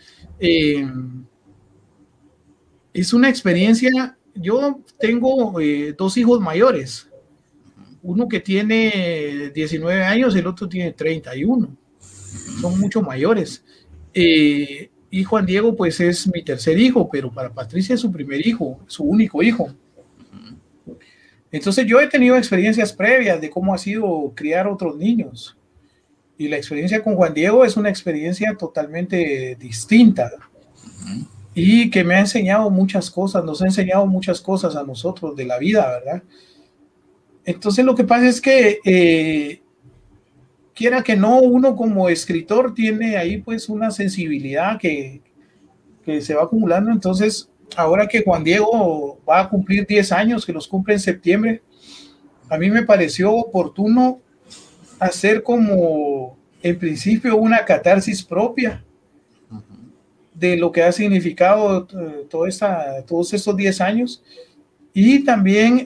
Es una experiencia. Yo tengo 2 hijos mayores, uno que tiene 19 años y el otro tiene 31, son mucho mayores. Y Juan Diego pues es mi tercer hijo, pero para Patricia es su primer hijo, su único hijo. Entonces yo he tenido experiencias previas de cómo ha sido criar otros niños, y la experiencia con Juan Diego es una experiencia totalmente distinta y que me ha enseñado muchas cosas, nos ha enseñado muchas cosas a nosotros de la vida, ¿verdad? Entonces lo que pasa es que quiera que no, uno como escritor tiene ahí pues una sensibilidad que se va acumulando. Entonces ahora que Juan Diego va a cumplir 10 años, que los cumple en septiembre, a mí me pareció oportuno hacer como en principio una catarsis propia de lo que ha significado todos estos 10 años, y también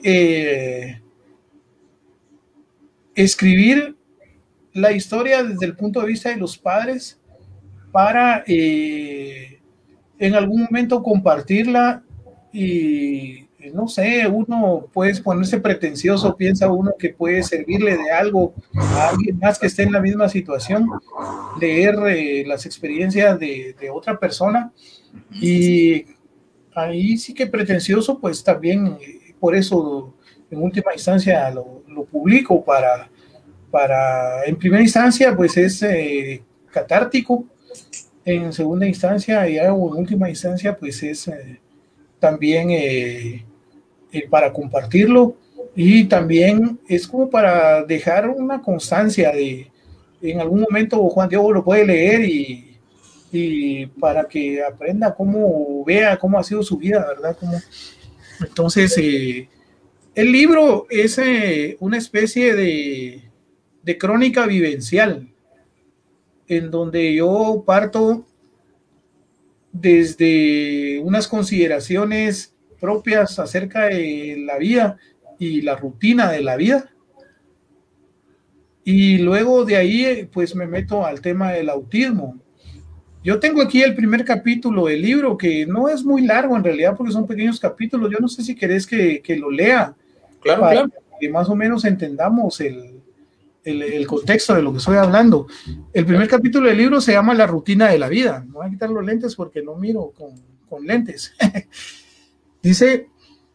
escribir la historia desde el punto de vista de los padres para en algún momento compartirla y no sé, uno puede ponerse pretencioso, piensa uno que puede servirle de algo a alguien más que esté en la misma situación, leer las experiencias de otra persona, y ahí sí que pretencioso, pues también por eso en última instancia lo publico en primera instancia pues es catártico, en segunda instancia y en última instancia pues es también para compartirlo, y también es como para dejar una constancia de en algún momento Juan Diego lo puede leer y para que aprenda cómo, vea cómo ha sido su vida, ¿verdad? Entonces, el libro es una especie de crónica vivencial en donde yo parto desde unas consideraciones propias acerca de la vida y la rutina de la vida, y luego de ahí pues me meto al tema del autismo. Yo tengo aquí el primer capítulo del libro, que no es muy largo en realidad porque son pequeños capítulos. Yo no sé si querés que lo lea, Claro, para claro. que más o menos entendamos el contexto de lo que estoy hablando. El primer capítulo del libro se llama La rutina de la vida. Me voy a quitar los lentes porque no miro con lentes. Dice: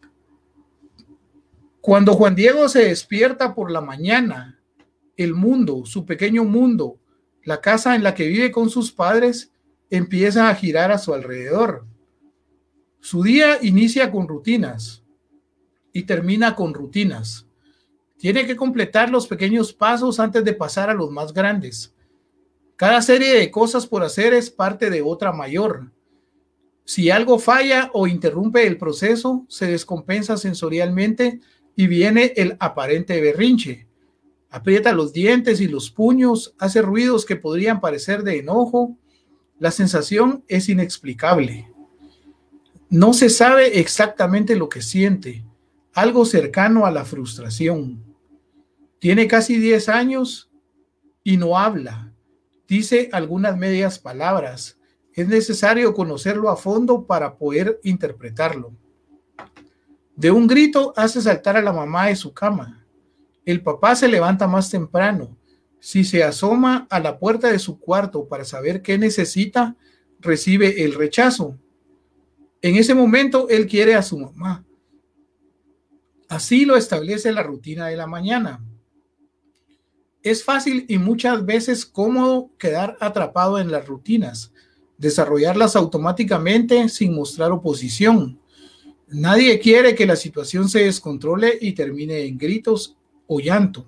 cuando Juan Diego se despierta por la mañana, el mundo, su pequeño mundo, la casa en la que vive con sus padres, empieza a girar a su alrededor. Su día inicia con rutinas y termina con rutinas. Tiene que completar los pequeños pasos antes de pasar a los más grandes. Cada serie de cosas por hacer es parte de otra mayor. Si algo falla o interrumpe el proceso, se descompensa sensorialmente y viene el aparente berrinche. Aprieta los dientes y los puños, hace ruidos que podrían parecer de enojo. La sensación es inexplicable. No se sabe exactamente lo que siente, algo cercano a la frustración. Tiene casi 10 años y no habla. Dice algunas medias palabras. Es necesario conocerlo a fondo para poder interpretarlo. De un grito hace saltar a la mamá de su cama. El papá se levanta más temprano. Si se asoma a la puerta de su cuarto para saber qué necesita, recibe el rechazo. En ese momento, él quiere a su mamá. Así lo establece la rutina de la mañana. Es fácil y muchas veces cómodo quedar atrapado en las rutinas, desarrollarlas automáticamente sin mostrar oposición. Nadie quiere que la situación se descontrole y termine en gritos o llanto.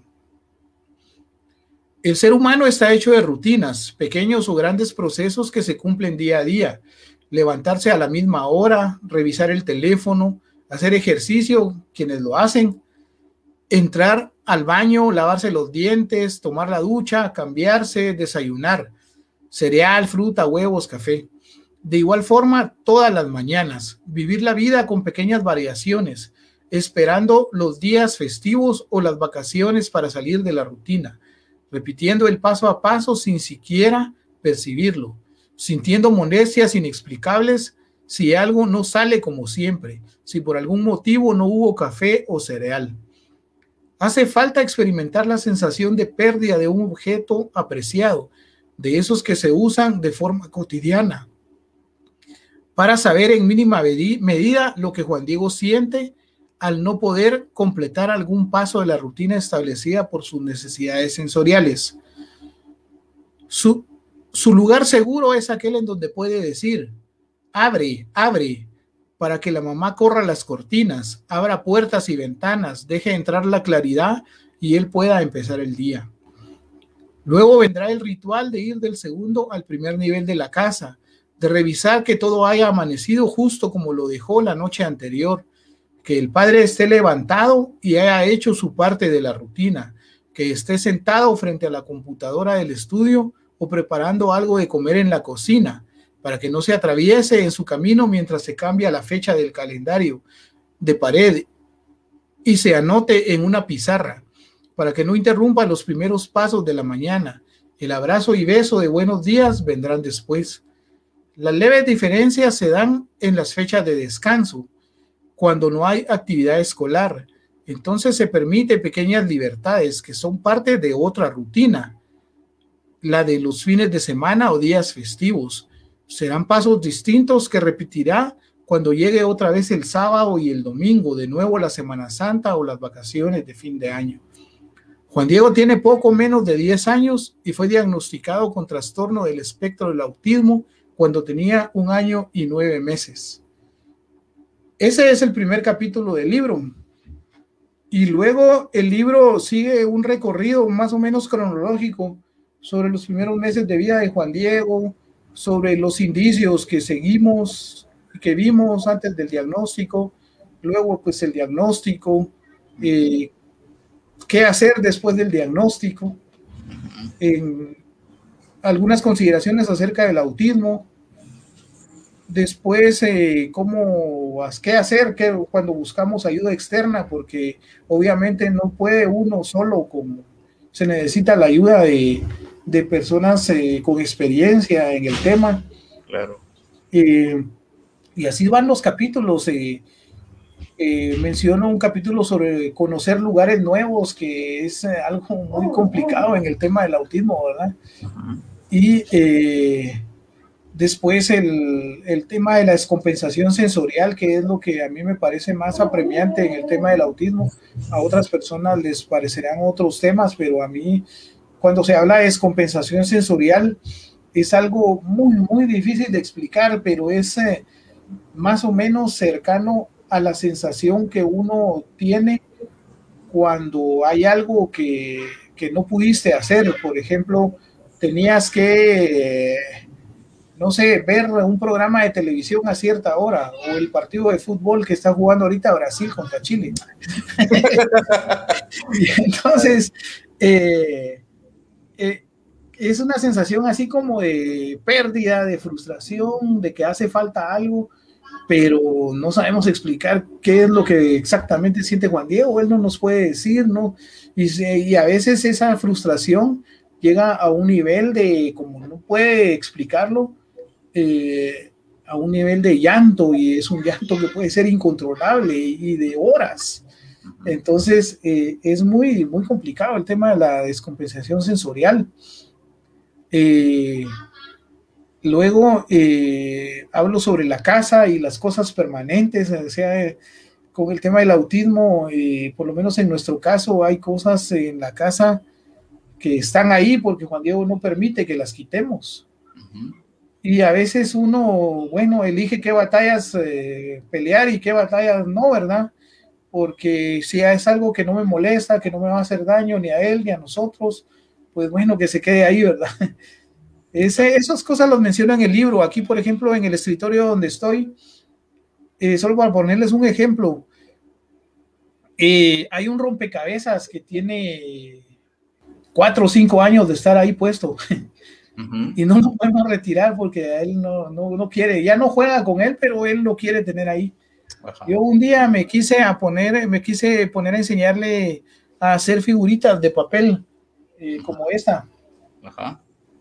El ser humano está hecho de rutinas, pequeños o grandes procesos que se cumplen día a día. Levantarse a la misma hora, revisar el teléfono, hacer ejercicio, quienes lo hacen, entrar al baño, lavarse los dientes, tomar la ducha, cambiarse, desayunar, cereal, fruta, huevos, café. De igual forma, todas las mañanas, vivir la vida con pequeñas variaciones, esperando los días festivos o las vacaciones para salir de la rutina, repitiendo el paso a paso sin siquiera percibirlo, sintiendo molestias inexplicables si algo no sale como siempre, si por algún motivo no hubo café o cereal. Hace falta experimentar la sensación de pérdida de un objeto apreciado, de esos que se usan de forma cotidiana, para saber en mínima medida lo que Juan Diego siente al no poder completar algún paso de la rutina establecida por sus necesidades sensoriales. Su lugar seguro es aquel en donde puede decir: abre, abre, para que la mamá corra las cortinas, abra puertas y ventanas, deje entrar la claridad y él pueda empezar el día. Luego vendrá el ritual de ir del segundo al primer nivel de la casa, de revisar que todo haya amanecido justo como lo dejó la noche anterior, que el padre esté levantado y haya hecho su parte de la rutina, que esté sentado frente a la computadora del estudio o preparando algo de comer en la cocina, para que no se atraviese en su camino mientras se cambia la fecha del calendario de pared y se anote en una pizarra, para que no interrumpa los primeros pasos de la mañana. El abrazo y beso de buenos días vendrán después. Las leves diferencias se dan en las fechas de descanso. cuando no hay actividad escolar. Entonces se permite pequeñas libertades que son parte de otra rutina, la de los fines de semana o días festivos. Serán pasos distintos que repetirá cuando llegue otra vez el sábado y el domingo, de nuevo la Semana Santa o las vacaciones de fin de año. Juan Diego tiene poco menos de 10 años y fue diagnosticado con trastorno del espectro del autismo cuando tenía 1 año y 9 meses. Ese es el primer capítulo del libro. Y luego el libro sigue un recorrido más o menos cronológico sobre los primeros meses de vida de Juan Diego, sobre los indicios que seguimos, que vimos antes del diagnóstico, luego pues el diagnóstico, qué hacer después del diagnóstico, algunas consideraciones acerca del autismo, después qué hacer cuando buscamos ayuda externa, porque obviamente no puede uno solo, como se necesita la ayuda de personas con experiencia en el tema. Claro. Y así van los capítulos. Menciono un capítulo sobre conocer lugares nuevos, que es algo muy complicado en el tema del autismo, ¿verdad? Y después el tema de la descompensación sensorial, que es lo que a mí me parece más apremiante en el tema del autismo. A otras personas les parecerán otros temas, pero a mí, cuando se habla de descompensación sensorial, es algo muy, muy difícil de explicar, pero es más o menos cercano a la sensación que uno tiene cuando hay algo que no pudiste hacer. Por ejemplo, tenías que, no sé, ver un programa de televisión a cierta hora, o el partido de fútbol que está jugando ahorita Brasil contra Chile. Entonces, es una sensación así como de pérdida, de frustración, de que hace falta algo, pero no sabemos explicar qué es lo que exactamente siente Juan Diego. Él no nos puede decir, ¿no? Y a veces esa frustración llega a un nivel de, como no puede explicarlo, a un nivel de llanto, y es un llanto que puede ser incontrolable y de horas. Entonces es muy, muy complicado el tema de la descompensación sensorial. Luego hablo sobre la casa y las cosas permanentes, o sea, con el tema del autismo, por lo menos en nuestro caso, hay cosas en la casa que están ahí porque Juan Diego no permite que las quitemos. Y a veces uno, bueno, elige qué batallas pelear y qué batallas no, ¿verdad? Porque si es algo que no me molesta, que no me va a hacer daño ni a él ni a nosotros, pues bueno, que se quede ahí, ¿verdad? Esas cosas las menciono en el libro. Aquí, por ejemplo, en el escritorio donde estoy, solo para ponerles un ejemplo, hay un rompecabezas que tiene 4 o 5 años de estar ahí puesto. Y no lo podemos retirar porque él no quiere, ya no juega con él, pero él lo quiere tener ahí. Ajá. Yo un día me quise poner a enseñarle a hacer figuritas de papel, como esta. Ajá.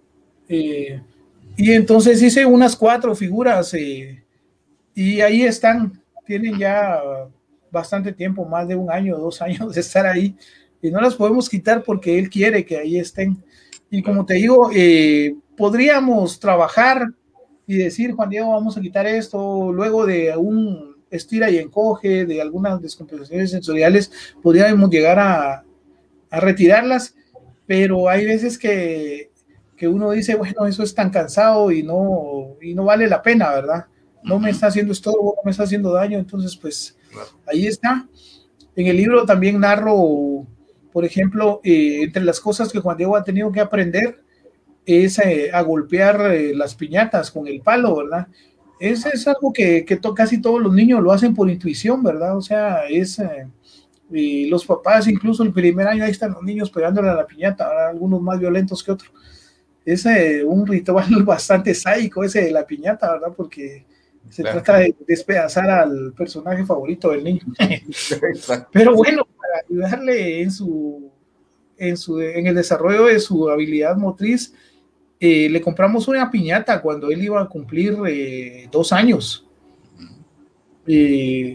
Y entonces hice unas 4 figuras y ahí están, tienen ya bastante tiempo, más de 1 año, 2 años de estar ahí, y no las podemos quitar porque él quiere que ahí estén. Y como te digo, podríamos trabajar y decir, Juan Diego, vamos a quitar esto, luego de un estira y encoge, de algunas descompensaciones sensoriales, podríamos llegar a retirarlas, pero hay veces que uno dice, bueno, eso es tan cansado y no vale la pena, ¿verdad? No me está haciendo estorbo, no me está haciendo daño, entonces pues ahí está. En el libro también narro, por ejemplo, entre las cosas que Juan Diego ha tenido que aprender es a golpear las piñatas con el palo, ¿verdad? Ese es algo que casi todos los niños lo hacen por intuición, ¿verdad? O sea, los papás, incluso el primer año, ahí están los niños pegándole a la piñata, ¿verdad? Algunos más violentos que otros. Es un ritual bastante sádico ese de la piñata, ¿verdad? Porque se trata de despedazar al personaje favorito del niño. Pero bueno, para ayudarle en el desarrollo de su habilidad motriz, le compramos una piñata cuando él iba a cumplir 2 años.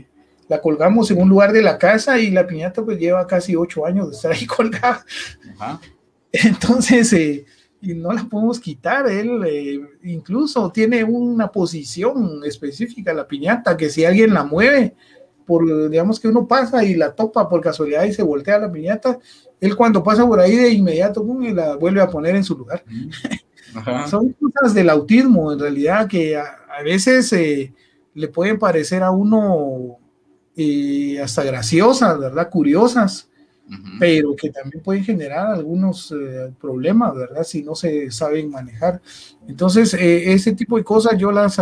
la colgamos en un lugar de la casa y la piñata pues lleva casi 8 años de estar ahí colgada. Ajá. Entonces, y no la podemos quitar. Él incluso tiene una posición específica, la piñata, que si alguien la mueve, digamos que uno pasa y la topa por casualidad y se voltea la piñata, él cuando pasa por ahí de inmediato y la vuelve a poner en su lugar. Son cosas del autismo, en realidad, que a veces le pueden parecer a uno hasta graciosas, ¿verdad? Curiosas, pero que también pueden generar algunos problemas, ¿verdad? Si no se saben manejar. Entonces, ese tipo de cosas yo las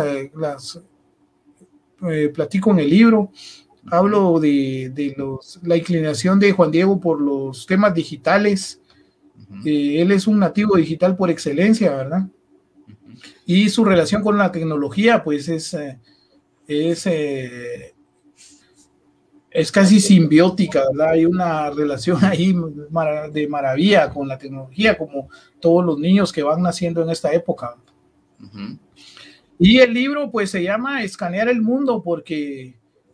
platico en el libro. Hablo de la inclinación de Juan Diego por los temas digitales. Él es un nativo digital por excelencia, ¿verdad? Y su relación con la tecnología, pues es casi simbiótica, ¿verdad? Hay una relación ahí de maravilla con la tecnología, como todos los niños que van naciendo en esta época. Y el libro, pues, se llama Escanear el Mundo, porque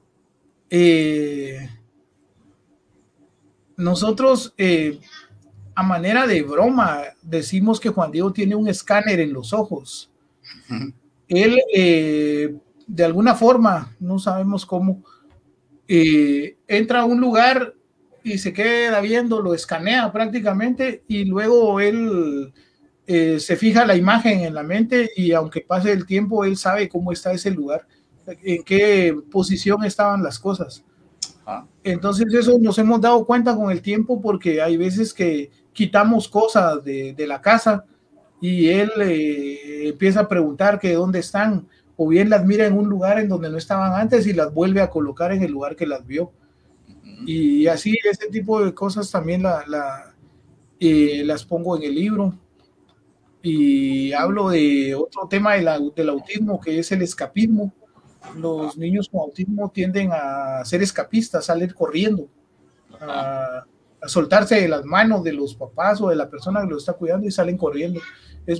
nosotros, a manera de broma, decimos que Juan Diego tiene un escáner en los ojos. Él, de alguna forma, no sabemos cómo, entra a un lugar y se queda viendo, lo escanea prácticamente, y luego él se fija la imagen en la mente, y aunque pase el tiempo, él sabe cómo está ese lugar, en qué posición estaban las cosas. Entonces eso nos hemos dado cuenta con el tiempo, porque hay veces que quitamos cosas de la casa y él empieza a preguntar que dónde están, o bien las mira en un lugar en donde no estaban antes y las vuelve a colocar en el lugar que las vio. Y así, ese tipo de cosas también las pongo en el libro. Y hablo de otro tema del autismo, que es el escapismo. Los niños con autismo tienden a ser escapistas, a salir corriendo, a soltarse de las manos de los papás o de la persona que los está cuidando y salen corriendo. Es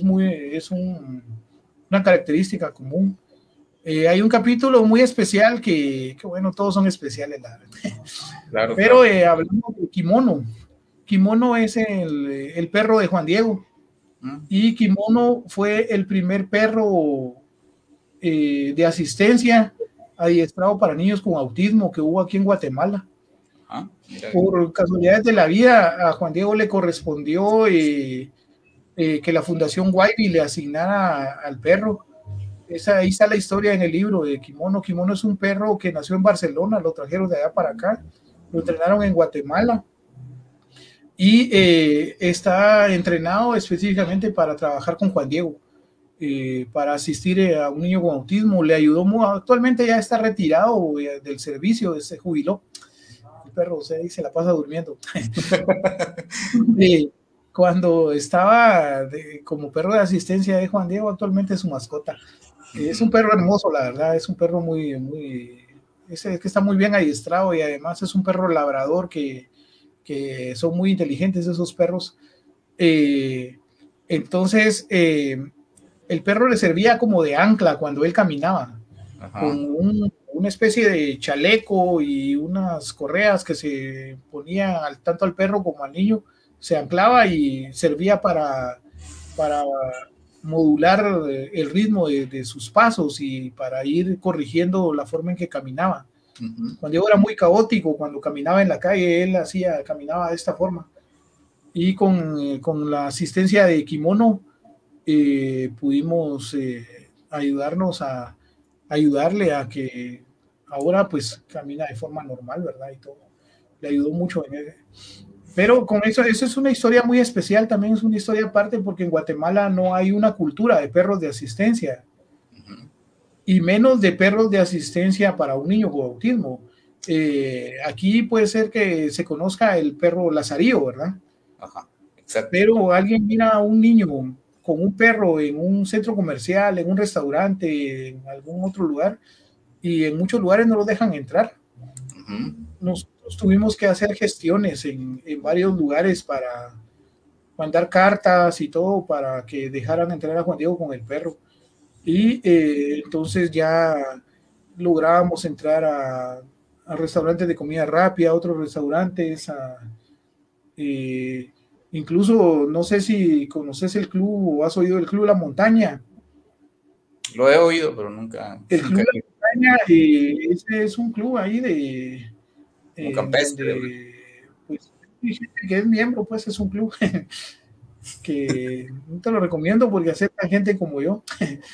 una característica común. Hay un capítulo muy especial que bueno, todos son especiales, la verdad. Claro, pero hablamos de Kimono. Kimono es el perro de Juan Diego. Y Kimono fue el primer perro de asistencia adiestrado para niños con autismo que hubo aquí en Guatemala. Por casualidades de la vida, a Juan Diego le correspondió que la Fundación Guaybi le asignara al perro. Ahí está la historia en el libro de Kimono. Kimono es un perro que nació en Barcelona, lo trajeron de allá para acá, lo entrenaron en Guatemala y está entrenado específicamente para trabajar con Juan Diego, para asistir a un niño con autismo. Le ayudó actualmente ya está retirado del servicio, se jubiló. El perro se la pasa durmiendo. Cuando estaba como perro de asistencia de Juan Diego, actualmente es su mascota. Es un perro hermoso, la verdad, es un perro es que está muy bien adiestrado, y además es un perro labrador que son muy inteligentes esos perros. Entonces, el perro le servía como de ancla cuando él caminaba, con una especie de chaleco y unas correas que se ponían tanto al perro como al niño, se anclaba y servía para modular el ritmo de sus pasos y para ir corrigiendo la forma en que caminaba. Cuando Diego era muy caótico, cuando caminaba en la calle, él caminaba de esta forma. Y con la asistencia de Kimono pudimos ayudarle a que ahora pues camina de forma normal, ¿verdad? Y todo. Le ayudó mucho en él. Pero con eso es una historia muy especial, también es una historia aparte, porque en Guatemala no hay una cultura de perros de asistencia, y menos de perros de asistencia para un niño con autismo. Aquí puede ser que se conozca el perro lazarillo, ¿verdad? Exacto. Pero alguien mira a un niño con un perro en un centro comercial, en un restaurante, en algún otro lugar, y en muchos lugares no lo dejan entrar. Nosotros tuvimos que hacer gestiones en varios lugares para mandar cartas y todo para que dejaran entrar a Juan Diego con el perro. Y entonces ya lográbamos entrar a restaurantes de comida rápida, a otros restaurantes, incluso no sé si conoces el club o has oído el Club La Montaña. Lo he oído, pero nunca. El Club La Montaña, ese es un club ahí campestre. donde pues que es miembro, pues es un club que no te lo recomiendo porque acepta gente como yo.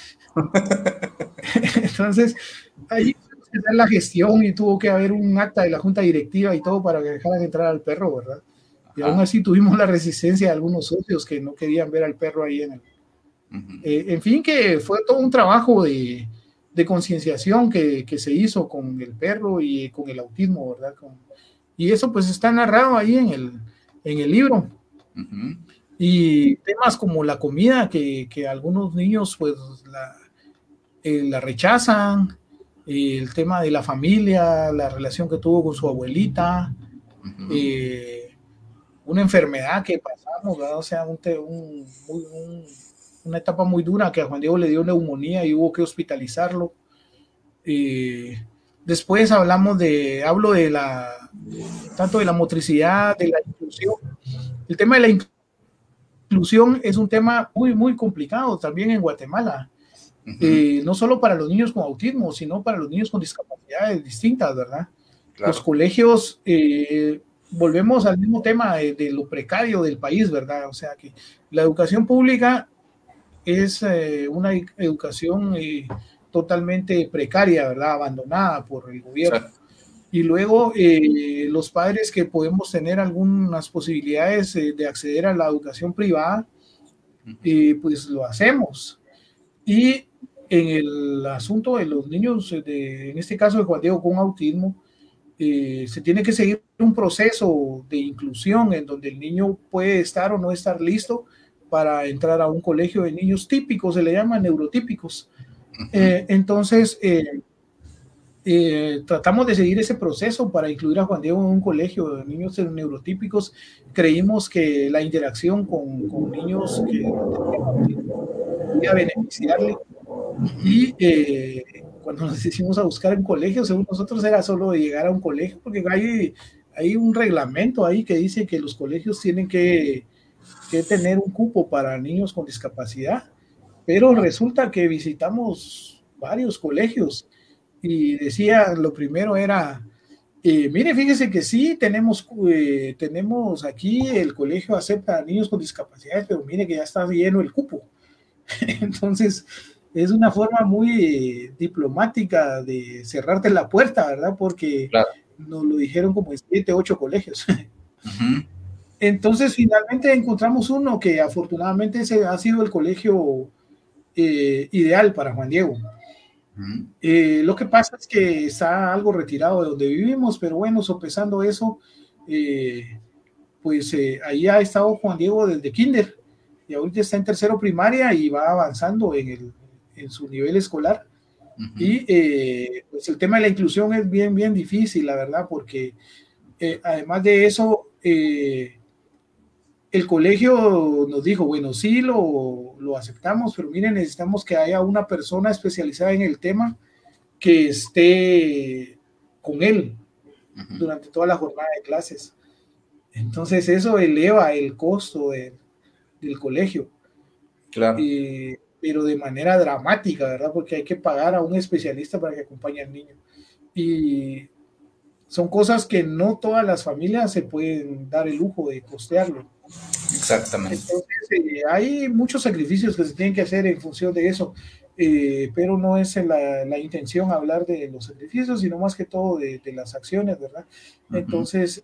Entonces, ahí tuvo que hacer la gestión y tuvo que haber un acta de la junta directiva y todo para que dejaran entrar al perro, ¿verdad? Y aún así tuvimos la resistencia de algunos socios que no querían ver al perro ahí en el... en fin, que fue todo un trabajo de concienciación que se hizo con el perro y con el autismo, ¿verdad? Y eso pues está narrado ahí en el libro. Y temas como la comida, que algunos niños pues la rechazan, el tema de la familia, la relación que tuvo con su abuelita, una enfermedad que pasamos, ¿verdad? O sea, una etapa muy dura que a Juan Diego le dio neumonía y hubo que hospitalizarlo. Después hablo de tanto de la motricidad, de la inclusión. El tema de la inclusión es un tema muy, muy complicado también en Guatemala. No solo para los niños con autismo, sino para los niños con discapacidades distintas, ¿verdad? Claro. Los colegios, volvemos al mismo tema de lo precario del país, ¿verdad? O sea que la educación pública es una educación totalmente precaria, ¿verdad? Abandonada por el gobierno. Claro. Y luego los padres que podemos tener algunas posibilidades de acceder a la educación privada, pues lo hacemos. Y en el asunto de los niños, en este caso de Juan Diego con autismo, se tiene que seguir un proceso de inclusión en donde el niño puede estar o no estar listo para entrar a un colegio de niños típicos, se le llama neurotípicos. Entonces, tratamos de seguir ese proceso para incluir a Juan Diego en un colegio de niños neurotípicos. Creímos que la interacción con niños que podía beneficiarle. Y cuando nos decidimos a buscar un colegio, según nosotros era solo llegar a un colegio, porque hay un reglamento ahí que dice que los colegios tienen que tener un cupo para niños con discapacidad, pero resulta que visitamos varios colegios y decía, lo primero era, mire, fíjese que sí, tenemos aquí, el colegio acepta a niños con discapacidad, pero mire que ya está lleno el cupo. Entonces, es una forma muy diplomática de cerrarte la puerta, ¿verdad? Porque claro, nos lo dijeron como en 7, 8 colegios. Entonces, finalmente encontramos uno que afortunadamente ese ha sido el colegio ideal para Juan Diego. Lo que pasa es que está algo retirado de donde vivimos, pero bueno, sopesando eso, pues ahí ha estado Juan Diego desde kinder y ahorita está en tercero primaria y va avanzando en su nivel escolar. Y pues el tema de la inclusión es bien, bien difícil, la verdad, porque además de eso, el colegio nos dijo, bueno, sí lo aceptamos, pero miren, necesitamos que haya una persona especializada en el tema que esté con él durante toda la jornada de clases. Entonces eso eleva el costo del colegio. Claro. Pero de manera dramática, ¿verdad? Porque hay que pagar a un especialista para que acompañe al niño. Y son cosas que no todas las familias se pueden dar el lujo de costearlo. Exactamente. Entonces, hay muchos sacrificios que se tienen que hacer en función de eso, pero no es la intención hablar de los sacrificios, sino más que todo de las acciones, ¿verdad? Entonces,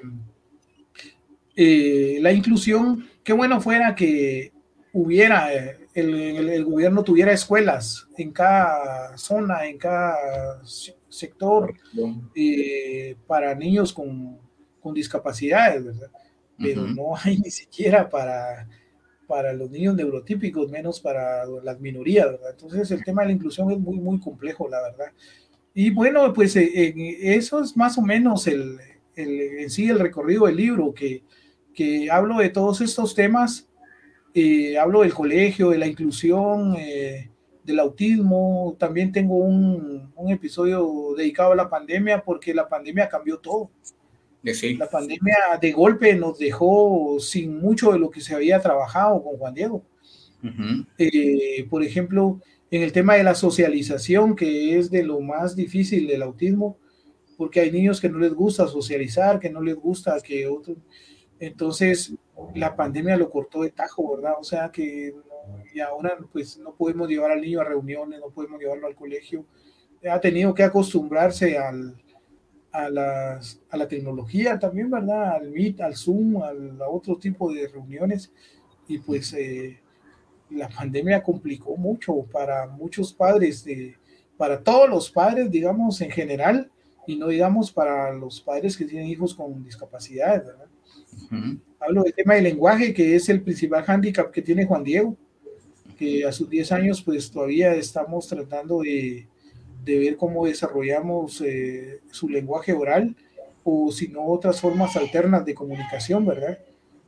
la inclusión, qué bueno fuera que hubiera, el gobierno tuviera escuelas en cada zona, en cada sector, para niños con discapacidades, ¿verdad? Pero no hay ni siquiera para los niños neurotípicos, menos para las minorías, ¿verdad? Entonces el tema de la inclusión es muy, muy complejo, la verdad. Y bueno, pues eso es más o menos en sí el recorrido del libro, que hablo de todos estos temas, hablo del colegio, de la inclusión, del autismo. También tengo un episodio dedicado a la pandemia, porque la pandemia cambió todo. Sí. La pandemia de golpe nos dejó sin mucho de lo que se había trabajado con Juan Diego. Por ejemplo, en el tema de la socialización, que es de lo más difícil del autismo, porque hay niños que no les gusta socializar, que no les gusta que otros... Entonces, la pandemia lo cortó de tajo, ¿verdad? O sea que, y ahora pues no podemos llevar al niño a reuniones, no podemos llevarlo al colegio. Ha tenido que acostumbrarse a la tecnología también, ¿verdad? Al Meet, al Zoom, a otro tipo de reuniones. Y pues la pandemia complicó mucho para muchos padres, para todos los padres, digamos, en general, y no digamos para los padres que tienen hijos con discapacidad, ¿verdad? Hablo del tema del lenguaje, que es el principal hándicap que tiene Juan Diego, que a sus 10 años pues todavía estamos tratando de ver cómo desarrollamos su lenguaje oral, o si no otras formas alternas de comunicación, ¿verdad?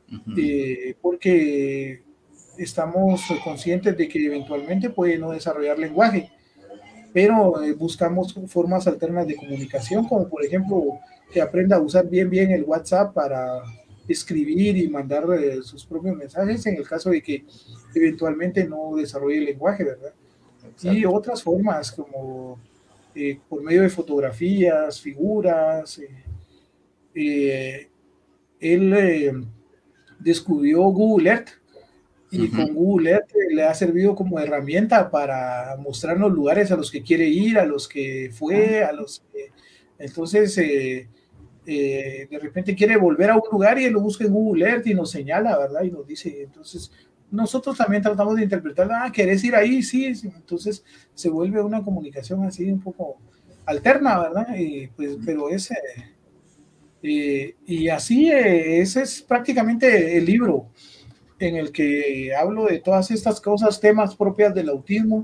Porque estamos conscientes de que eventualmente puede no desarrollar lenguaje, pero buscamos formas alternas de comunicación, como por ejemplo que aprenda a usar bien el WhatsApp para escribir y mandar sus propios mensajes en el caso de que eventualmente no desarrolle el lenguaje, ¿verdad? Exacto. Y otras formas como por medio de fotografías, figuras. Él descubrió Google Earth, y con Google Earth le ha servido como herramienta para mostrarnos lugares a los que quiere ir, a los que fue, a los que... Entonces, de repente quiere volver a un lugar y él lo busca en Google Earth y nos señala, ¿verdad? Y nos dice, entonces, nosotros también tratamos de interpretar, ¿querés ir ahí? Sí, sí. Entonces, se vuelve una comunicación así un poco alterna, ¿verdad? Pues, pero es... y así, ese es prácticamente el libro en el que hablo de todas estas cosas, temas propios del autismo,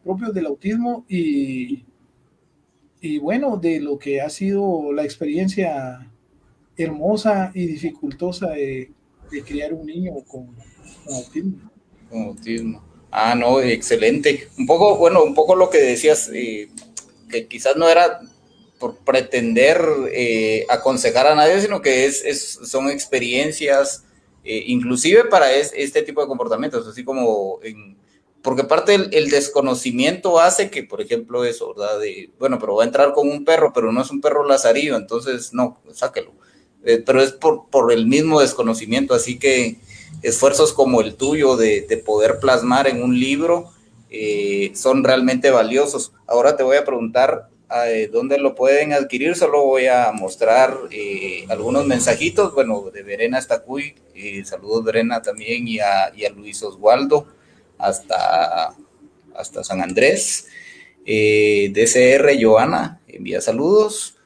y bueno, de lo que ha sido la experiencia hermosa y dificultosa de criar un niño con autismo. Con autismo. Ah, no, excelente. Un poco lo que decías, que quizás no era por pretender aconsejar a nadie, sino que son experiencias, inclusive para este tipo de comportamientos, así como porque parte el desconocimiento hace que, por ejemplo, eso, ¿verdad? Bueno, pero va a entrar con un perro, pero no es un perro lazarillo, entonces no, sáquelo. Pero es por el mismo desconocimiento, así que esfuerzos como el tuyo de poder plasmar en un libro son realmente valiosos. Ahora te voy a preguntar dónde lo pueden adquirir. Solo voy a mostrar algunos mensajitos, bueno, de Verena Estacuy, saludos Verena también, y a Luis Oswaldo hasta San Andrés. DCR Joana envía saludos.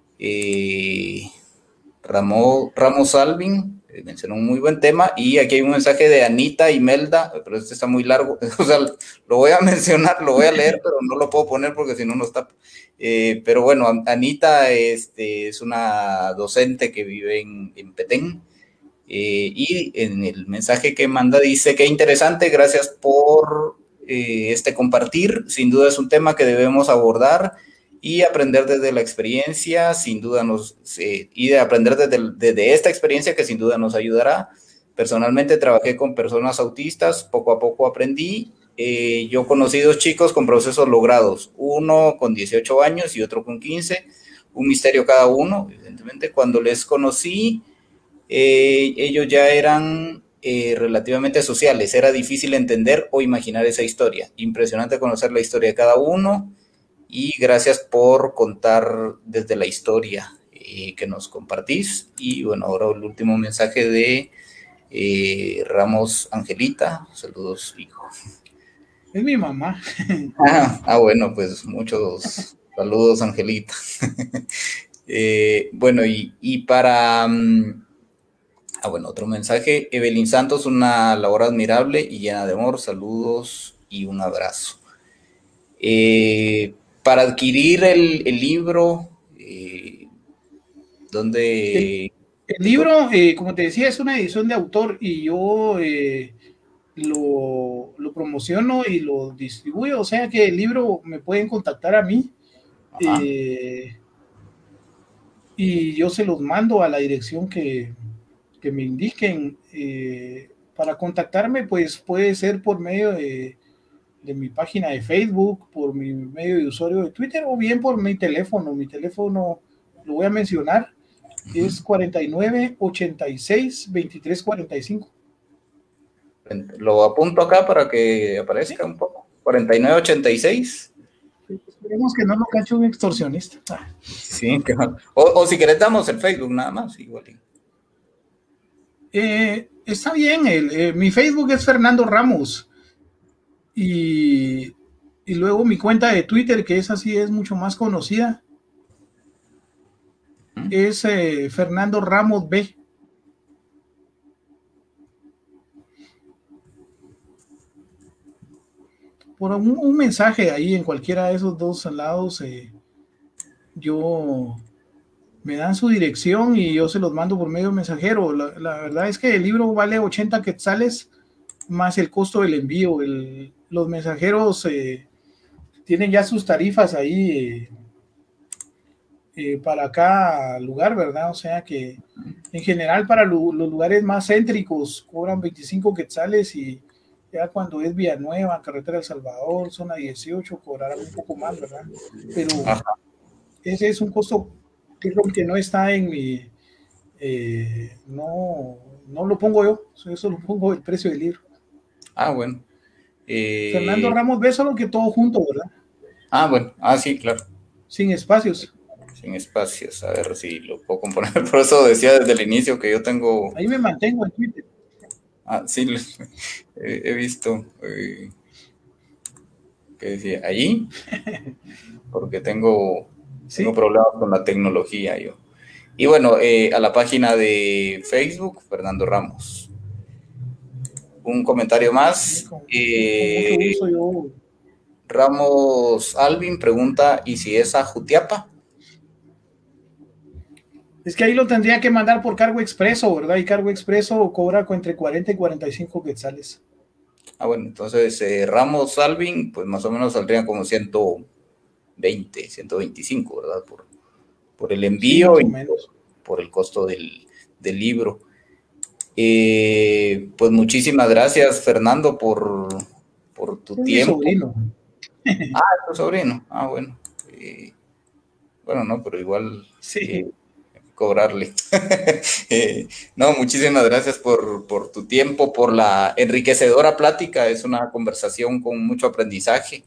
Ramos Alvin mencionó un muy buen tema, y aquí hay un mensaje de Anita Imelda, pero este está muy largo, o sea, lo voy a mencionar, lo voy a leer, pero no lo puedo poner porque si no nos tapa. Pero bueno, Anita es una docente que vive en Petén, y en el mensaje que manda dice: qué interesante, gracias por este compartir, sin duda es un tema que debemos abordar y aprender desde la experiencia, sin duda y de aprender desde esta experiencia, que sin duda nos ayudará. Personalmente trabajé con personas autistas, poco a poco aprendí. Yo conocí 2 chicos con procesos logrados, uno con 18 años y otro con 15, un misterio cada uno, evidentemente. Cuando les conocí, ellos ya eran relativamente sociales, era difícil entender o imaginar esa historia. Impresionante conocer la historia de cada uno, y gracias por contar desde la historia que nos compartís. Y bueno, ahora el último mensaje de Ramos Angelita. Saludos, hijo. Es mi mamá. Bueno, pues muchos saludos, Angelita. Bueno, y para... bueno, otro mensaje. Evelyn Santos, una labor admirable y llena de amor. Saludos y un abrazo. Para adquirir el libro, ¿dónde? El libro, como te decía, es una edición de autor, y yo lo promociono y lo distribuyo, o sea que el libro me pueden contactar a mí y yo se los mando a la dirección que me indiquen. Para contactarme, pues puede ser por medio de mi página de Facebook, por mi medio de usuario de Twitter o bien por mi teléfono. Mi teléfono lo voy a mencionar, es 49 86 23 45. Lo apunto acá para que aparezca ¿Sí? un poco. 4986. Esperemos que no lo cache un extorsionista. Sí, o si querés damos el Facebook nada más, igual. Está bien, mi Facebook es Fernando Ramos y, y luego mi cuenta de Twitter, que es así, es mucho más conocida, es Fernando Ramos B. Por un mensaje ahí en cualquiera de esos dos lados, yo me dan su dirección y yo se los mando por medio mensajero. La verdad es que el libro vale 80 quetzales más el costo del envío. Los mensajeros tienen ya sus tarifas ahí para cada lugar, ¿verdad? O sea que en general para los lugares más céntricos cobran 25 quetzales y ya cuando es Villanueva, Carretera El Salvador, zona 18, cobrarán un poco más, ¿verdad? Pero ese es un costo que no está en mi... no lo pongo yo, eso lo pongo el precio del libro. Bueno. Fernando Ramos B, solo que todo junto, ¿verdad? Bueno. Sí, claro. Sin espacios. Sin espacios. A ver si lo puedo componer. Por eso decía desde el inicio que yo tengo... Ahí me mantengo en Twitter. Sí, he visto que decía allí, porque tengo problemas con la tecnología yo. Y bueno, a la página de Facebook, Fernando Ramos. Un comentario más. Con mucho gusto yo. Ramos Alvin pregunta, ¿y si es a Jutiapa? Es que ahí lo tendría que mandar por cargo expreso, ¿verdad? Y cargo expreso cobra entre 40 y 45 quetzales. Bueno, entonces Ramos Alvin, pues más o menos saldrían como 120, 125, ¿verdad? Por el envío y por el costo del libro. Pues muchísimas gracias, Fernando, por tu tiempo. Mi sobrino. Tu sobrino. Bueno. Bueno, no, pero igual cobrarle. No, muchísimas gracias por tu tiempo, por la enriquecedora plática. Es una conversación con mucho aprendizaje.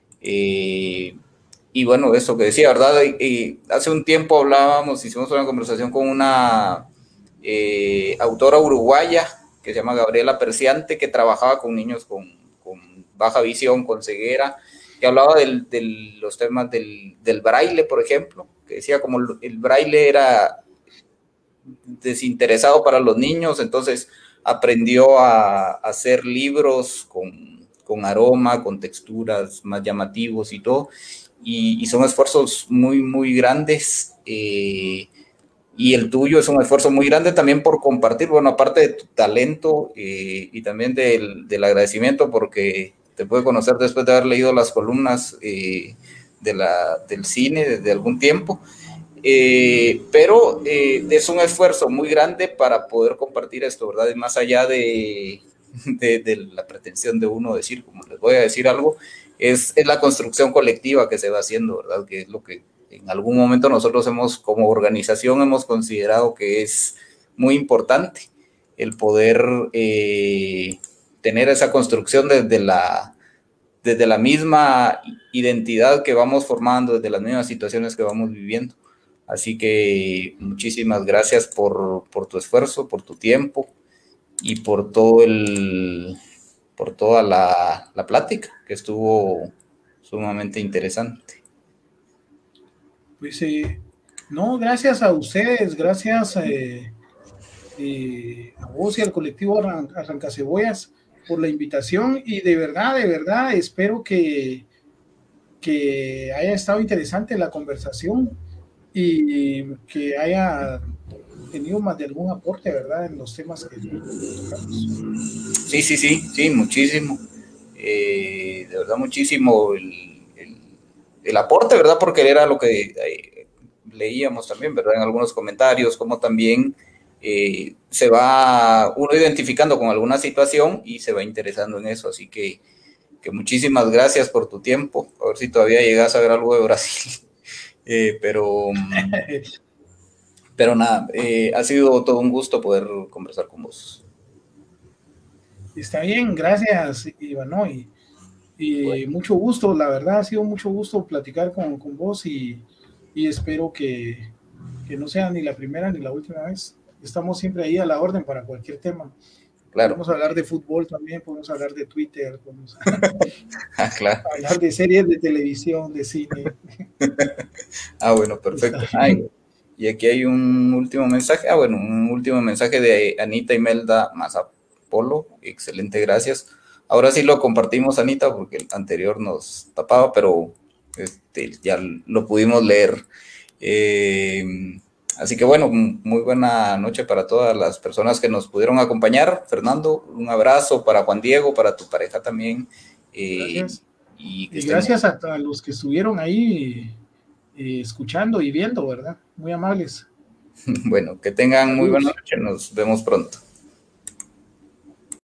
Y bueno, eso que decía, ¿verdad? Hace un tiempo hicimos una conversación con una autora uruguaya que se llama Gabriela Perciante, que trabajaba con niños con baja visión, con ceguera, que hablaba de los temas del braille, por ejemplo, que decía como el braille era desinteresado para los niños, entonces aprendió a hacer libros con aroma, con texturas más llamativos y todo, y son esfuerzos muy, muy grandes, y el tuyo es un esfuerzo muy grande también por compartir, bueno, aparte de tu talento y también del agradecimiento, porque te pude conocer después de haber leído las columnas del cine desde algún tiempo, pero es un esfuerzo muy grande para poder compartir esto, ¿verdad? Y más allá de la pretensión de uno decir, como les voy a decir algo, es la construcción colectiva que se va haciendo, ¿verdad? Que es lo que en algún momento nosotros como organización hemos considerado que es muy importante, el poder tener esa construcción desde la misma identidad que vamos formando, desde las mismas situaciones que vamos viviendo. Así que muchísimas gracias por tu esfuerzo, por tu tiempo y por toda la plática, que estuvo sumamente interesante. Pues no, gracias a ustedes, gracias a vos y al colectivo Arrancacebollas por la invitación, y de verdad, espero que haya estado interesante la conversación y que haya tenido más de algún aporte, ¿verdad? En los temas que tocamos. Sí, muchísimo. De verdad, muchísimo el aporte, ¿verdad? Porque era lo que leíamos también, ¿verdad? En algunos comentarios, como también se va uno identificando con alguna situación y se va interesando en eso. Así que muchísimas gracias por tu tiempo. A ver si todavía llegas a ver algo de Brasil. Pero nada, ha sido todo un gusto poder conversar con vos. Está bien, gracias, Ivano, y Bueno, mucho gusto, la verdad ha sido mucho gusto platicar con vos y espero que no sea ni la primera ni la última vez. Estamos siempre ahí a la orden para cualquier tema. claro. Podemos hablar de fútbol también, podemos hablar de Twitter, podemos Claro. hablar de series de televisión, de cine. Bueno, perfecto. Y aquí hay un último mensaje. Bueno, un último mensaje de Anita Imelda Mazapolo. Excelente, gracias. Ahora sí lo compartimos, Anita, porque el anterior nos tapaba, pero ya lo pudimos leer. Así que bueno, muy buena noche para todas las personas que nos pudieron acompañar. Fernando, un abrazo para Juan Diego, para tu pareja también. Gracias. Y Gracias a los que estuvieron ahí escuchando y viendo, ¿verdad? Muy amables. Bueno, que tengan muy buena Saludos. noche. Nos vemos pronto.